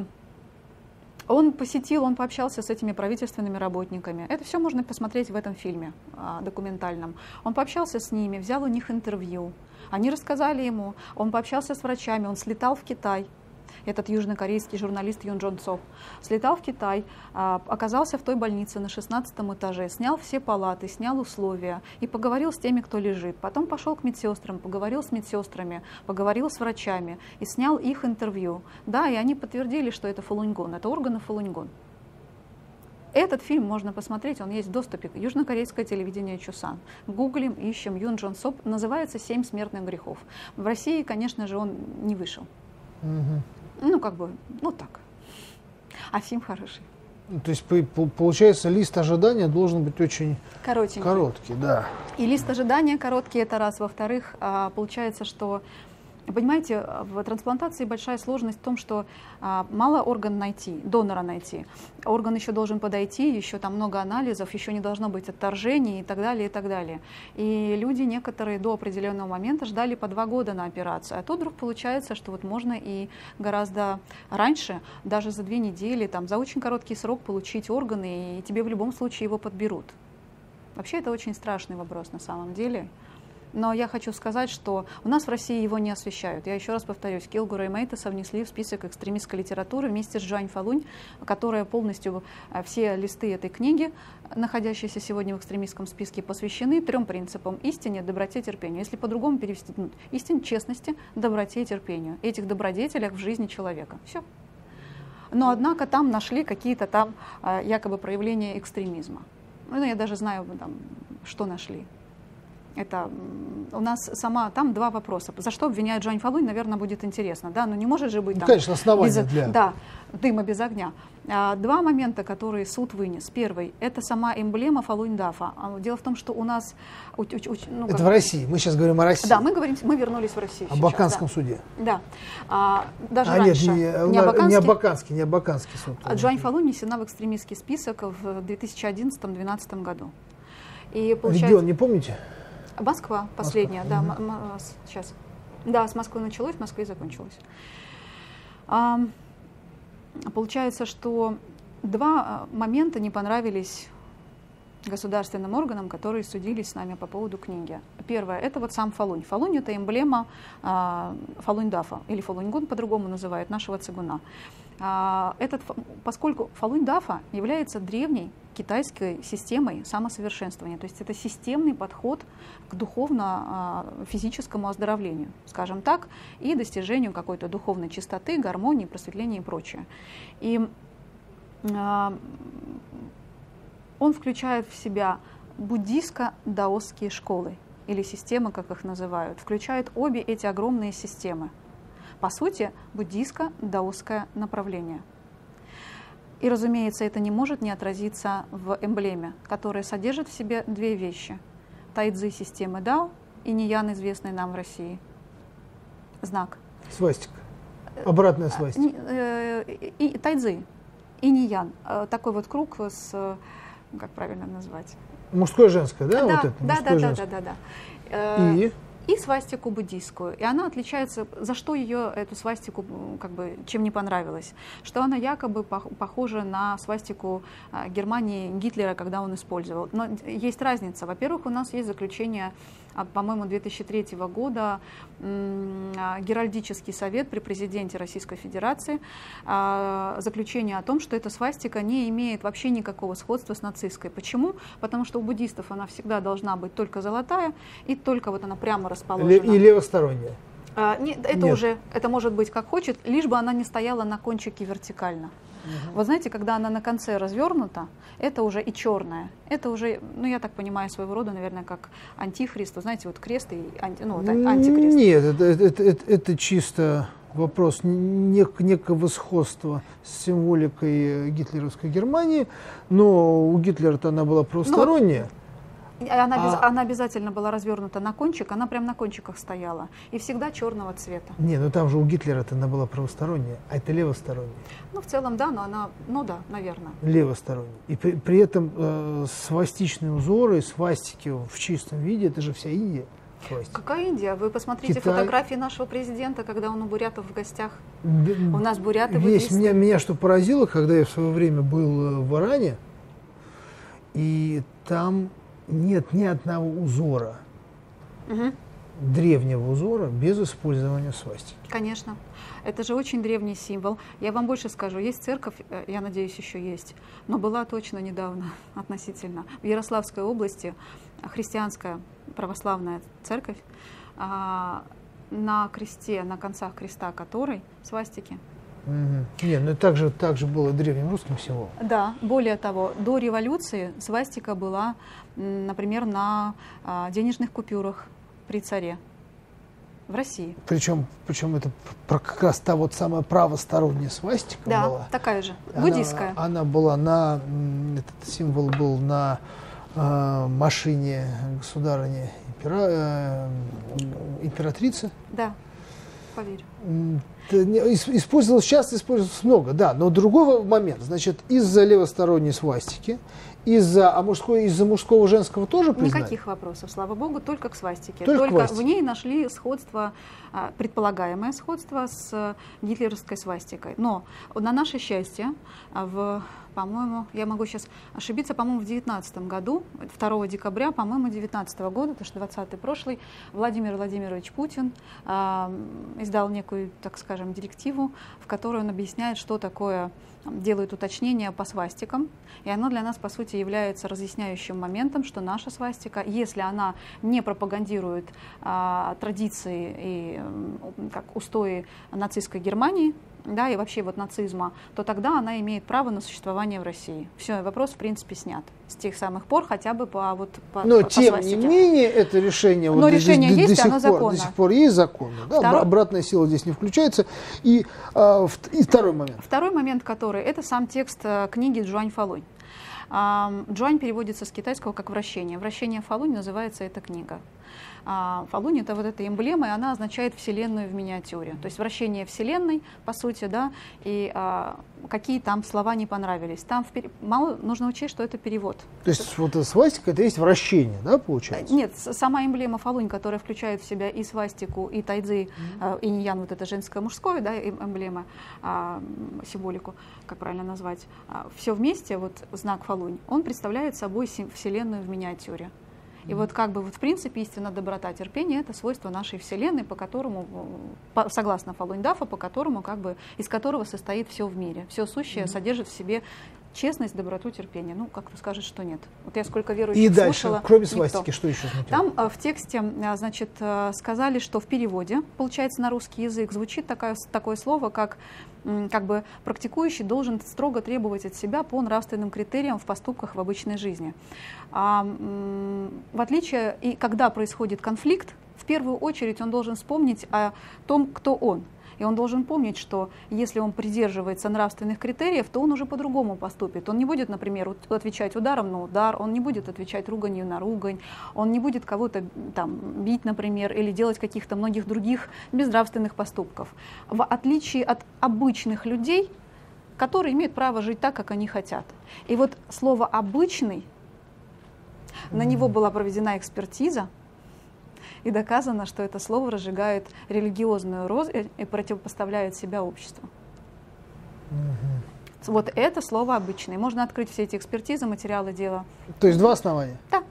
он пообщался с этими правительственными работниками. Это все можно посмотреть в этом фильме документальном. Он пообщался с ними, взял у них интервью. Они рассказали ему, он пообщался с врачами, он слетал в Китай. Этот южнокорейский журналист Юн Джон Сок слетал в Китай, оказался в той больнице на 16 этаже, снял все палаты, снял условия и поговорил с теми, кто лежит. Потом пошел к медсестрам, поговорил с медсестрами, поговорил с врачами и снял их интервью. Да, и они подтвердили, что это фалуньгон, это органы фалуньгон. Этот фильм можно посмотреть, он есть в доступе. Южнокорейское телевидение Чусан. Гуглим, ищем Юн Джон Сок. Называется «7 смертных грехов». В России, конечно же, он не вышел. Так. А фильм хороший. То есть, получается, лист ожидания должен быть очень короткий, да. И лист ожидания короткий, это раз. Во-вторых, получается, что, понимаете, в трансплантации большая сложность в том, что мало орган найти, донора найти. Орган еще должен подойти, еще там много анализов, еще не должно быть отторжений и так далее, и так далее. И люди некоторые до определенного момента ждали по 2 года на операцию. А тут вдруг получается, что вот можно и гораздо раньше, даже за 2 недели, там, за очень короткий срок получить органы, и тебе в любом случае его подберут. Вообще это очень страшный вопрос на самом деле. Но я хочу сказать, что у нас в России его не освещают. Я еще раз повторюсь, Килгора и Мейтеса внесли в список экстремистской литературы вместе с Жуань Фалунь, которая полностью, все листы этой книги, находящиеся сегодня в экстремистском списке, посвящены 3 принципам: истине, доброте, терпению. Если по-другому перевести, истине, честности, доброте и терпению. Этих добродетелях в жизни человека. Все. Но однако там нашли какие-то там якобы проявления экстремизма. Я даже знаю, что нашли. Это у нас там 2 вопроса. За что обвиняют Жуань Фалунь, наверное, будет интересно. Да? Но не может же быть конечно, основания дыма без огня. Два момента, которые суд вынес. Первый – это сама эмблема Фалунь-Дафа. Дело в том, что у нас… это в России, мы сейчас говорим о России. Да, мы вернулись в Россию. О Абаканском суде. Да. Даже раньше. Не Абаканский суд. Джуань Фалунь внесена в экстремистский список в 2011-2012 году. И регион не помните? Москва последняя, Москва. Да, сейчас. Да, с Москвы началось, в Москве закончилось. Получается, что два момента не понравились государственным органам, которые судились с нами по поводу книги. Первое – это вот сам Фалунь. Фалунь – это эмблема Фалунь-Дафа, или Фалунь-Гун по-другому называют, нашего цигуна. Поскольку Фалунь-Дафа является древней китайской системой самосовершенствования, то есть это системный подход к духовно-физическому оздоровлению, скажем так, и достижению какой-то духовной чистоты, гармонии, просветления и прочее. И он включает в себя буддийско-даосские школы, или системы, как их называют, включает обе эти огромные системы. По сути, буддийско-даосское направление. И, разумеется, это не может не отразиться в эмблеме, которая содержит в себе две вещи. Тайцзи системы Дао и Ниян, известный нам в России. Знак. Свастика. Обратная свастика. И Тайцзи, и Ниян. Такой вот круг с, как правильно назвать? Мужское, женское, да? Да, вот это? Да. И свастику буддийскую. И она отличается, за что ее, эту свастику, как бы, чем не понравилось? Что она якобы похожа на свастику Германии Гитлера, когда он использовал. Но есть разница. Во-первых, у нас есть заключение, по-моему, 2003 года, Геральдический совет при президенте Российской Федерации, заключение о том, что эта свастика не имеет вообще никакого сходства с нацистской. Почему? Потому что у буддистов она всегда должна быть только золотая, и только вот она прямо расположена. И левосторонняя. Это может быть как хочет, лишь бы она не стояла на кончике вертикально. Вот знаете, когда она на конце развернута, это уже и черная. Это уже, я так понимаю, своего рода, наверное, как антихрист. Вы знаете, вот крест и антикрест. Нет, это чисто вопрос некого сходства с символикой гитлеровской Германии, но у Гитлера-то она была правосторонняя. Она обязательно была развернута на кончик, она прям на кончиках стояла. И всегда черного цвета. Не, там же у Гитлера-то она была правосторонняя, а это левосторонняя. В целом, да, но она, наверное. Левосторонняя. И при этом свастичные узоры, свастики в чистом виде, это же вся Индия. Свастика. Какая Индия? Вы посмотрите Китай. Фотографии нашего президента, когда он у бурятов в гостях. У нас буряты буддисты. Меня что поразило, когда я в свое время был в Иране, и там нет ни одного узора, древнего узора, без использования свастики. Конечно. Это же очень древний символ. Я вам больше скажу, есть церковь, я надеюсь, еще есть, но была точно недавно относительно. В Ярославской области христианская православная церковь, на кресте, на концах креста которой свастики. Нет, так же было древним русским символом. Да, более того, до революции свастика была, например, на денежных купюрах при царе в России. Причем это как раз та вот самая правосторонняя свастика была. Да, такая же, буддийская. Она была этот символ был на машине государыни императрицы. Да, поверь. Сейчас используется много, да, но другой момент, значит, из-за левосторонней свастики, из-за мужского женского тоже признали? Никаких вопросов, слава богу, только к свастике. Только в ней нашли сходство, предполагаемое сходство с гитлеровской свастикой. Но на наше счастье, по-моему, я могу сейчас ошибиться, по-моему, в 2019 году, 2 декабря, по-моему, 2019 года, потому что 20-й прошлый, Владимир Владимирович Путин издал некую, так скажем, директиву, в которой он объясняет, что такое, делает уточнения по свастикам, и оно для нас, по сути, является разъясняющим моментом, что наша свастика, если она не пропагандирует традиции и устои нацистской Германии, да, и вообще нацизма, то тогда она имеет право на существование в России. Все, вопрос, в принципе, снят. с тех самых пор, хотя бы по Но, по тем свастике. не менее, это решение Но решение есть, оно законно. До сих пор есть законно. Да? Обратная сила здесь не включается. И второй момент. Второй момент, который, это сам текст книги Джуань Фалунь. Джуань переводится с китайского как «вращение». «Вращение Фалунь» называется эта книга. Фалунь — это вот эта эмблема, и она означает Вселенную в миниатюре. То есть вращение Вселенной, по сути, да, и какие там слова не понравились. Там мало нужно учесть, что это перевод. То есть вот эта свастика — это есть вращение, да, получается? Нет, сама эмблема Фалунь, которая включает в себя и свастику, и тайцзи, инь-ян, вот это женское-мужское, да, эмблема, символику, как правильно назвать, все вместе, вот знак Фалунь, он представляет собой Вселенную в миниатюре. И вот как бы вот в принципе истинная доброта, терпение — это свойство нашей Вселенной, по которому, согласно Фалунь Дафа, по которому как бы из которого состоит все в мире. Все сущее содержит в себе честность, доброту, терпение. Ну, как-то скажешь, что нет. Вот я сколько верующих и дальше, слушала, кроме свастики, что еще смотрели? Там в тексте, значит, сказали, что в переводе, получается, на русский язык звучит такое слово, как бы практикующий должен строго требовать от себя по нравственным критериям в поступках в обычной жизни. В отличие, и когда происходит конфликт, в первую очередь он должен вспомнить о том, кто он. И он должен помнить, что если он придерживается нравственных критериев, то он уже по-другому поступит. Он не будет, например, отвечать ударом на удар, он не будет отвечать руганью на ругань, он не будет кого-то там бить, например, или делать каких-то многих других безнравственных поступков. В отличие от обычных людей, которые имеют право жить так, как они хотят. И вот слово «обычный», на него была проведена экспертиза, и доказано, что это слово разжигает религиозную рознь и противопоставляет себя обществу. Вот это слово «обычный». Можно открыть все эти экспертизы, материалы дела. То есть два основания? Да.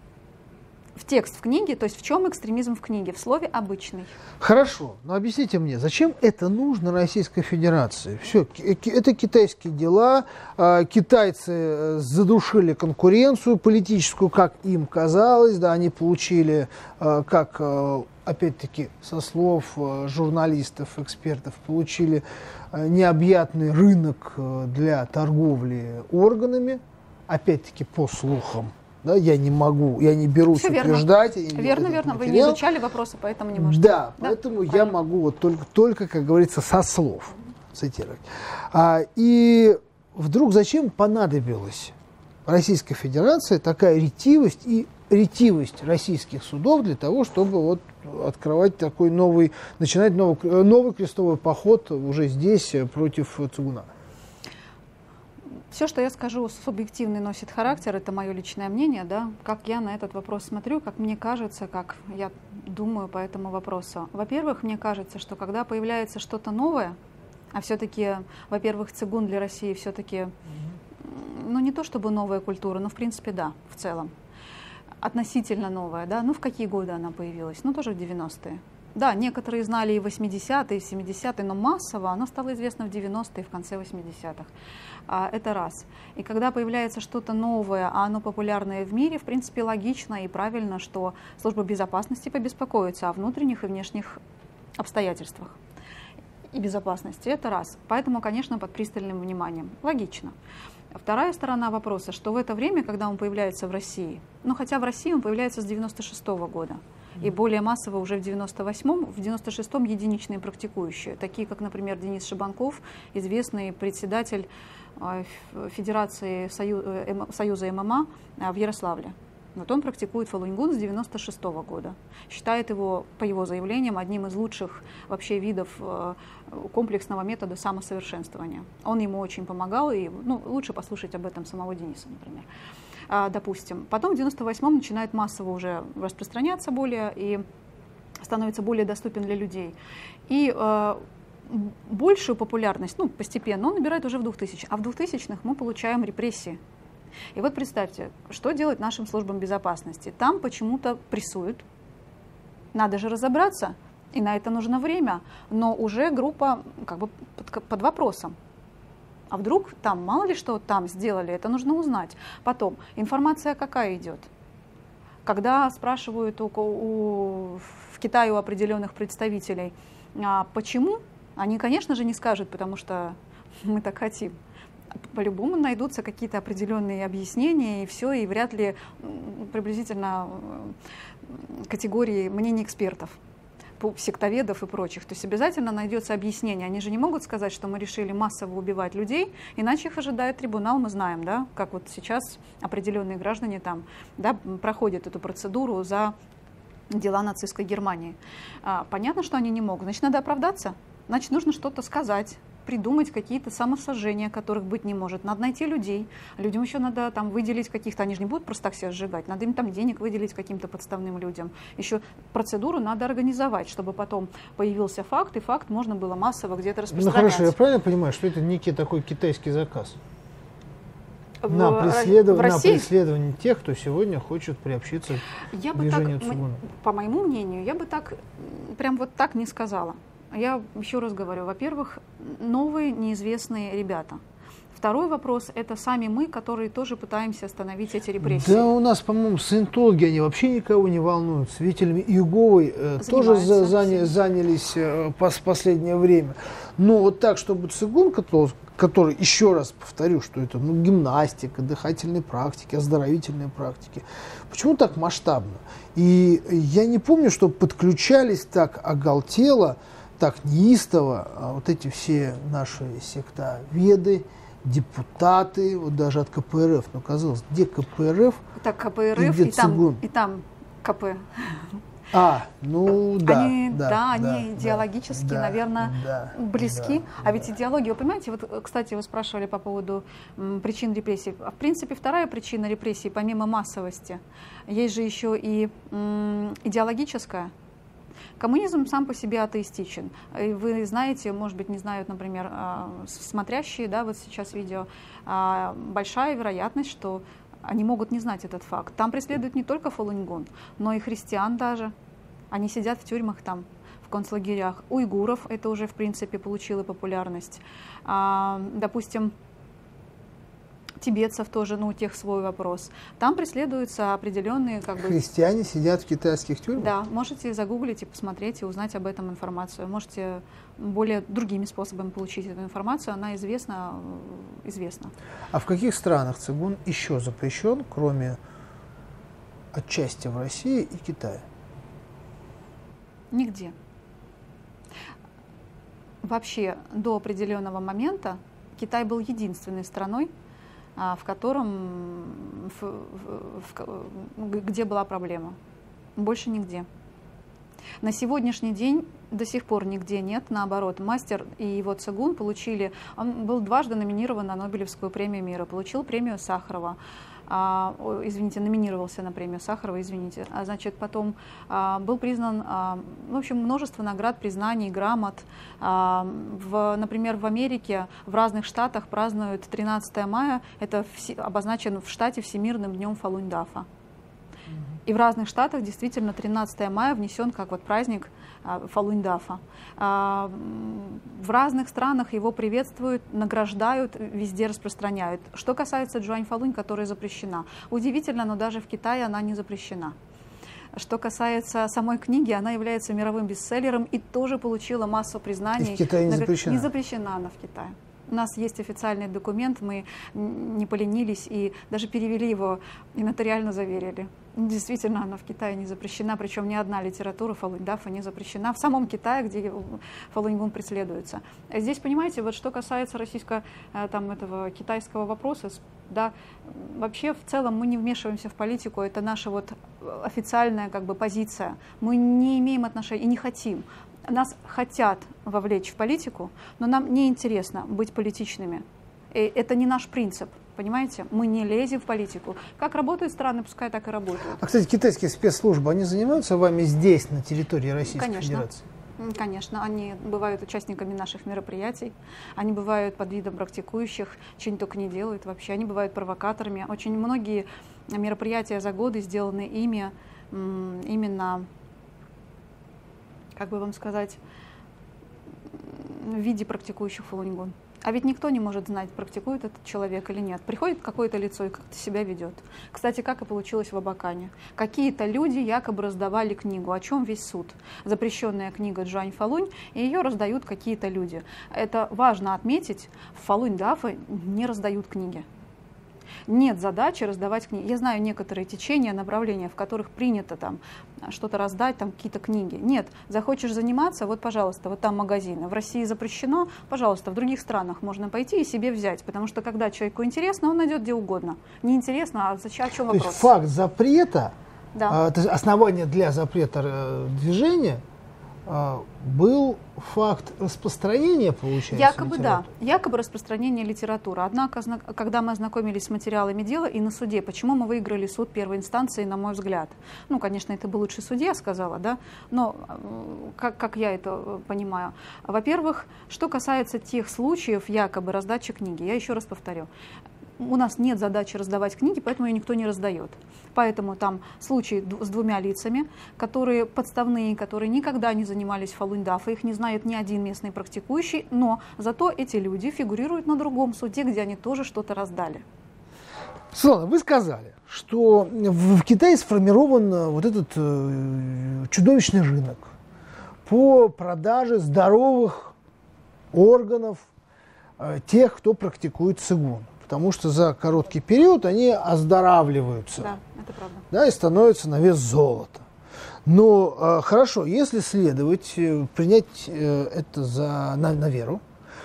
В текст в книге, то есть в чем экстремизм в книге? В слове «обычный». Хорошо, но объясните мне, зачем это нужно Российской Федерации? Все, это китайские дела, китайцы задушили конкуренцию политическую, как им казалось, да, они получили, как, опять-таки, со слов журналистов, экспертов, получили необъятный рынок для торговли органами, опять-таки, по слухам. Да, я не берусь утверждать. Верно. Вы не изучали вопросы, поэтому не можете. Да, поэтому я могу вот только, как говорится, со слов цитировать. И вдруг зачем понадобилась Российской Федерации такая ретивость российских судов для того, чтобы вот открывать такой начинать новый крестовый поход уже здесь против цигуна? Все, что я скажу, субъективный носит характер, это мое личное мнение, да, как я на этот вопрос смотрю, как мне кажется, как я думаю по этому вопросу. Во-первых, мне кажется, что когда появляется что-то новое, а все-таки, во-первых, цигун для России все-таки, ну не то чтобы новая культура, но в принципе да, в целом, относительно новая, да, ну в какие годы она появилась, ну тоже в 90-е. Да, некоторые знали и 80-е, и 70-е, но массово оно стало известно в 90-е, в конце 80-х. Это раз. И когда появляется что-то новое, а оно популярное в мире, в принципе, логично и правильно, что служба безопасности побеспокоится о внутренних и внешних обстоятельствах и безопасности. Это раз. Поэтому, конечно, под пристальным вниманием. Логично. Вторая сторона вопроса, что в это время, когда он появляется в России, ну хотя в России он появляется с 96-го года, и более массово уже в 98-м, в 96-м единичные практикующие, такие как, например, Денис Шибанков, известный председатель Федерации Союза ММА в Ярославле. Вот он практикует фалунь-гун с 96-го года. Считает его, по его заявлениям, одним из лучших вообще видов комплексного метода самосовершенствования. Он ему очень помогал, и лучше послушать об этом самого Дениса, например. Допустим. Потом в 98-м начинает массово уже распространяться более и становится более доступен для людей. И большую популярность, постепенно, он набирает уже в 2000-х. А в 2000-х мы получаем репрессии. И вот представьте, что делать нашим службам безопасности. Там почему-то прессуют. Надо же разобраться, и на это нужно время. Но уже группа как бы под вопросом. А вдруг там, мало ли что там сделали, это нужно узнать. Потом, информация какая идет? Когда спрашивают в Китае у определенных представителей, почему, они, конечно же, не скажут, потому что мы так хотим. По-любому найдутся какие-то определенные объяснения, и все, и вряд ли приблизительно категории мнений экспертов, сектоведов и прочих. То есть обязательно найдется объяснение. Они же не могут сказать, что мы решили массово убивать людей, иначе их ожидает трибунал, мы знаем, да, как вот сейчас определенные граждане там, да, проходят эту процедуру за дела нацистской Германии. Понятно, что они не могут. Значит, надо оправдаться, значит, нужно что-то сказать, придумать какие-то самосожжения, которых быть не может. Надо найти людей. Людям еще надо там выделить каких-то, они же не будут просто так себя сжигать, надо им там денег выделить каким-то подставным людям. Еще процедуру надо организовать, чтобы потом появился факт, и факт можно было массово где-то распространять. Ну хорошо, я правильно понимаю, что это некий такой китайский заказ? На преследование тех, кто сегодня хочет приобщиться к движению цигун. По моему мнению, я бы так, прям вот так не сказала. Я еще раз говорю, во-первых, новые неизвестные ребята. Второй вопрос – это сами мы, которые тоже пытаемся остановить эти репрессии. Да, у нас, по-моему, саентологи, они вообще никого не волнуют. Свидетелями Иеговы тоже занялись в последнее время. Но вот так, чтобы цигун, который, еще раз повторю, что это гимнастика, дыхательные практики, оздоровительные практики, почему так масштабно? И я не помню, что подключались так оголтело, так неистово вот эти все наши сектоведы, депутаты, вот даже от КПРФ, но казалось, где КПРФ, так, КПРФ и там КП. Ну да. Они идеологически, наверное, близки. А ведь идеология, вы понимаете, вот, кстати, вы спрашивали по поводу причин репрессий. В принципе, вторая причина репрессий, помимо массовости, есть же еще и идеологическая. Коммунизм сам по себе атеистичен. И вы знаете, может быть, не знают, например, смотрящие, да, вот сейчас видео, большая вероятность, что они могут не знать этот факт. Там преследуют не только фалунгун, но и христиан даже. Они сидят в тюрьмах там, в концлагерях. Уйгуров это уже, в принципе, получило популярность. Допустим, тибетцев тоже, у тех свой вопрос. Там преследуются определенные... Христиане сидят в китайских тюрьмах? Да, можете загуглить и посмотреть, и узнать об этом информацию. Можете более другими способами получить эту информацию, она известна. А в каких странах цигун еще запрещен, кроме отчасти в России и Китае? Нигде. Вообще, до определенного момента Китай был единственной страной, в котором, где была проблема. Больше нигде. На сегодняшний день до сих пор нигде нет, наоборот. Мастер и его цигун получили, он был дважды номинирован на Нобелевскую премию мира, получил премию Сахарова. Номинировался на премию Сахарова, Значит, потом был признан, в общем, множество наград, признаний, грамот. Например, в Америке, в разных штатах празднуют 13 мая, это обозначено в штате Всемирным днем Фалун-Дафа. И в разных штатах действительно 13 мая внесен как вот праздник Фалун-Дафа. В разных странах его приветствуют, награждают, везде распространяют. Что касается Джуань-Фалунь, которая запрещена. Удивительно, но даже в Китае она не запрещена. Что касается самой книги, она является мировым бестселлером и тоже получила массу признаний. И в Китае не запрещена? Не запрещена она в Китае. У нас есть официальный документ, мы не поленились и даже перевели его и нотариально заверили. Действительно, она в Китае не запрещена, причем ни одна литература Фалун-Дафа не запрещена в самом Китае, где фалунь-гун преследуется. Здесь, понимаете, вот что касается этого китайского вопроса, да, вообще в целом мы не вмешиваемся в политику, это наша вот официальная позиция. Мы не имеем отношения и не хотим. Нас хотят вовлечь в политику, но нам не интересно быть политичными. И это не наш принцип, понимаете? Мы не лезем в политику. Как работают страны, пускай так и работают. А, кстати, китайские спецслужбы, они занимаются вами здесь, на территории Российской Федерации? Конечно, они бывают участниками наших мероприятий, они бывают под видом практикующих, что они только не делают вообще, они бывают провокаторами. Очень многие мероприятия за годы сделаны ими именно, как бы вам сказать, в виде практикующих фалунь-гун. А ведь никто не может знать, практикует этот человек или нет. Приходит какое-то лицо и как-то себя ведет. Кстати, как и получилось в Абакане. Какие-то люди якобы раздавали книгу. О чем весь суд? Запрещенная книга Джуань Фалунь, и ее раздают какие-то люди. Это важно отметить, в Фалунь-Дафе не раздают книги. Нет задачи раздавать книги. Я знаю некоторые течения, направления, в которых принято там что-то раздать, там какие-то книги. Нет, захочешь заниматься, вот, пожалуйста, вот там магазины. В России запрещено, пожалуйста, в других странах можно пойти и себе взять, потому что когда человеку интересно, он найдет где угодно. Не интересно, а зачем, о чем вопрос? То есть факт запрета, да. Основание для запрета движения был факт распространения, получается, Якобы литературы? да, якобы распространение литературы. Однако, когда мы ознакомились с материалами дела и на суде, почему мы выиграли суд первой инстанции, на мой взгляд? Ну, конечно, это бы лучше судья сказала, да, но как я это понимаю? Во-первых, что касается тех случаев якобы раздачи книги, я еще раз повторю, у нас нет задачи раздавать книги, поэтому ее никто не раздает. Поэтому там случаи с двумя лицами, которые подставные, которые никогда не занимались Фалунь-Дафой, их не знает ни один местный практикующий, но зато эти люди фигурируют на другом суде, где они тоже что-то раздали. Светлана, вы сказали, что в Китае сформирован вот этот чудовищный рынок по продаже здоровых органов тех, кто практикует цигун. Потому что за короткий период они оздоравливаются. Да, это правда. Да, и становятся на вес золота. Но хорошо, если следовать, принять это на веру,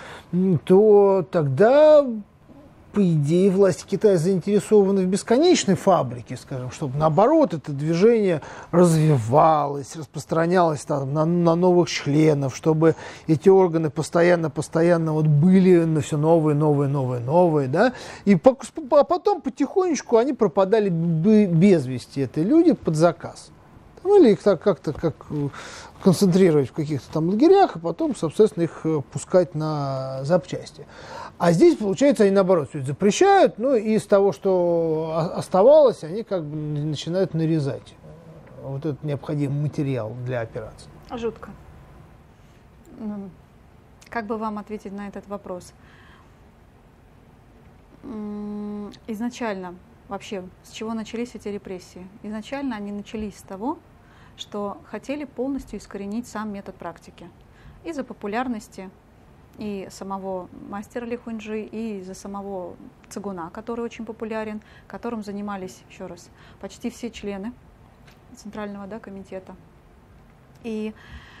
то тогда, по идее, власти Китая заинтересованы в бесконечной фабрике, скажем, чтобы, наоборот, это движение развивалось, распространялось там, на новых членов, чтобы эти органы постоянно вот были на все новые, да, а потом потихонечку они пропадали без вести, это люди под заказ. Или их как-то концентрировать в каких-то там лагерях, а потом, соответственно, их пускать на запчасти. А здесь, получается, они наоборот все это запрещают, ну и из того, что оставалось, они как бы начинают нарезать вот этот необходимый материал для операции. Жутко. Как бы вам ответить на этот вопрос? Изначально, вообще, с чего начались эти репрессии? Изначально они начались с того, что хотели полностью искоренить сам метод практики. Из-за популярности и самого мастера Ли Хуньчжи, и из-за самого цигуна, который очень популярен, которым занимались, еще раз, почти все члены Центрального, да, комитета. И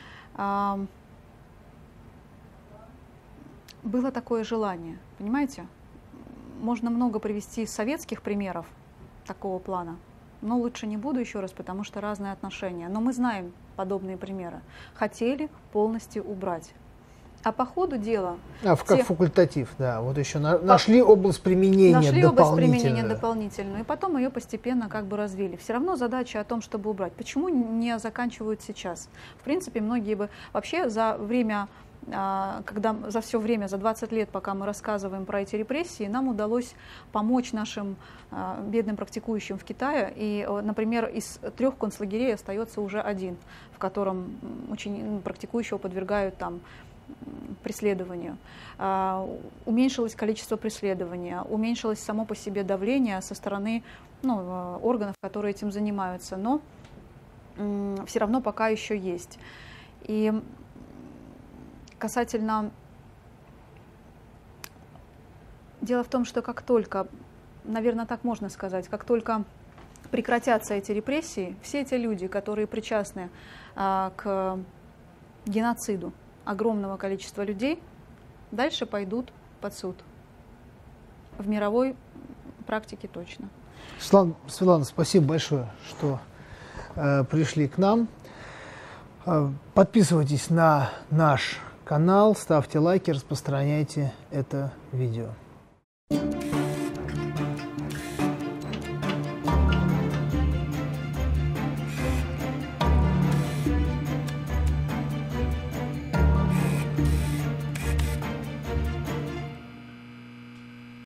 было такое желание, понимаете? Можно много привести советских примеров такого плана, но лучше не буду еще раз, потому что разные отношения. Но мы знаем подобные примеры. Хотели полностью убрать. А по ходу дела... как факультатив, да. Вот еще нашли область применения дополнительную. Нашли область применения дополнительную, и потом ее постепенно как бы развили. Все равно задача о том, чтобы убрать. Почему не заканчивают сейчас? В принципе, многие бы... Вообще за время... за все время, за 20 лет, пока мы рассказываем про эти репрессии, нам удалось помочь нашим бедным практикующим в Китае. И, например, из 3 концлагерей остается уже 1, в котором практикующего подвергают там преследованию. Уменьшилось количество преследования, уменьшилось само по себе давление со стороны органов, которые этим занимаются. Но все равно пока еще есть. И касательно... Дело в том, что как только, наверное, так можно сказать, как только прекратятся эти репрессии, все эти люди, которые причастны к геноциду огромного количества людей, дальше пойдут под суд. В мировой практике точно. Светлана, спасибо большое, что пришли к нам. Подписывайтесь на наш канал, ставьте лайки, распространяйте это видео.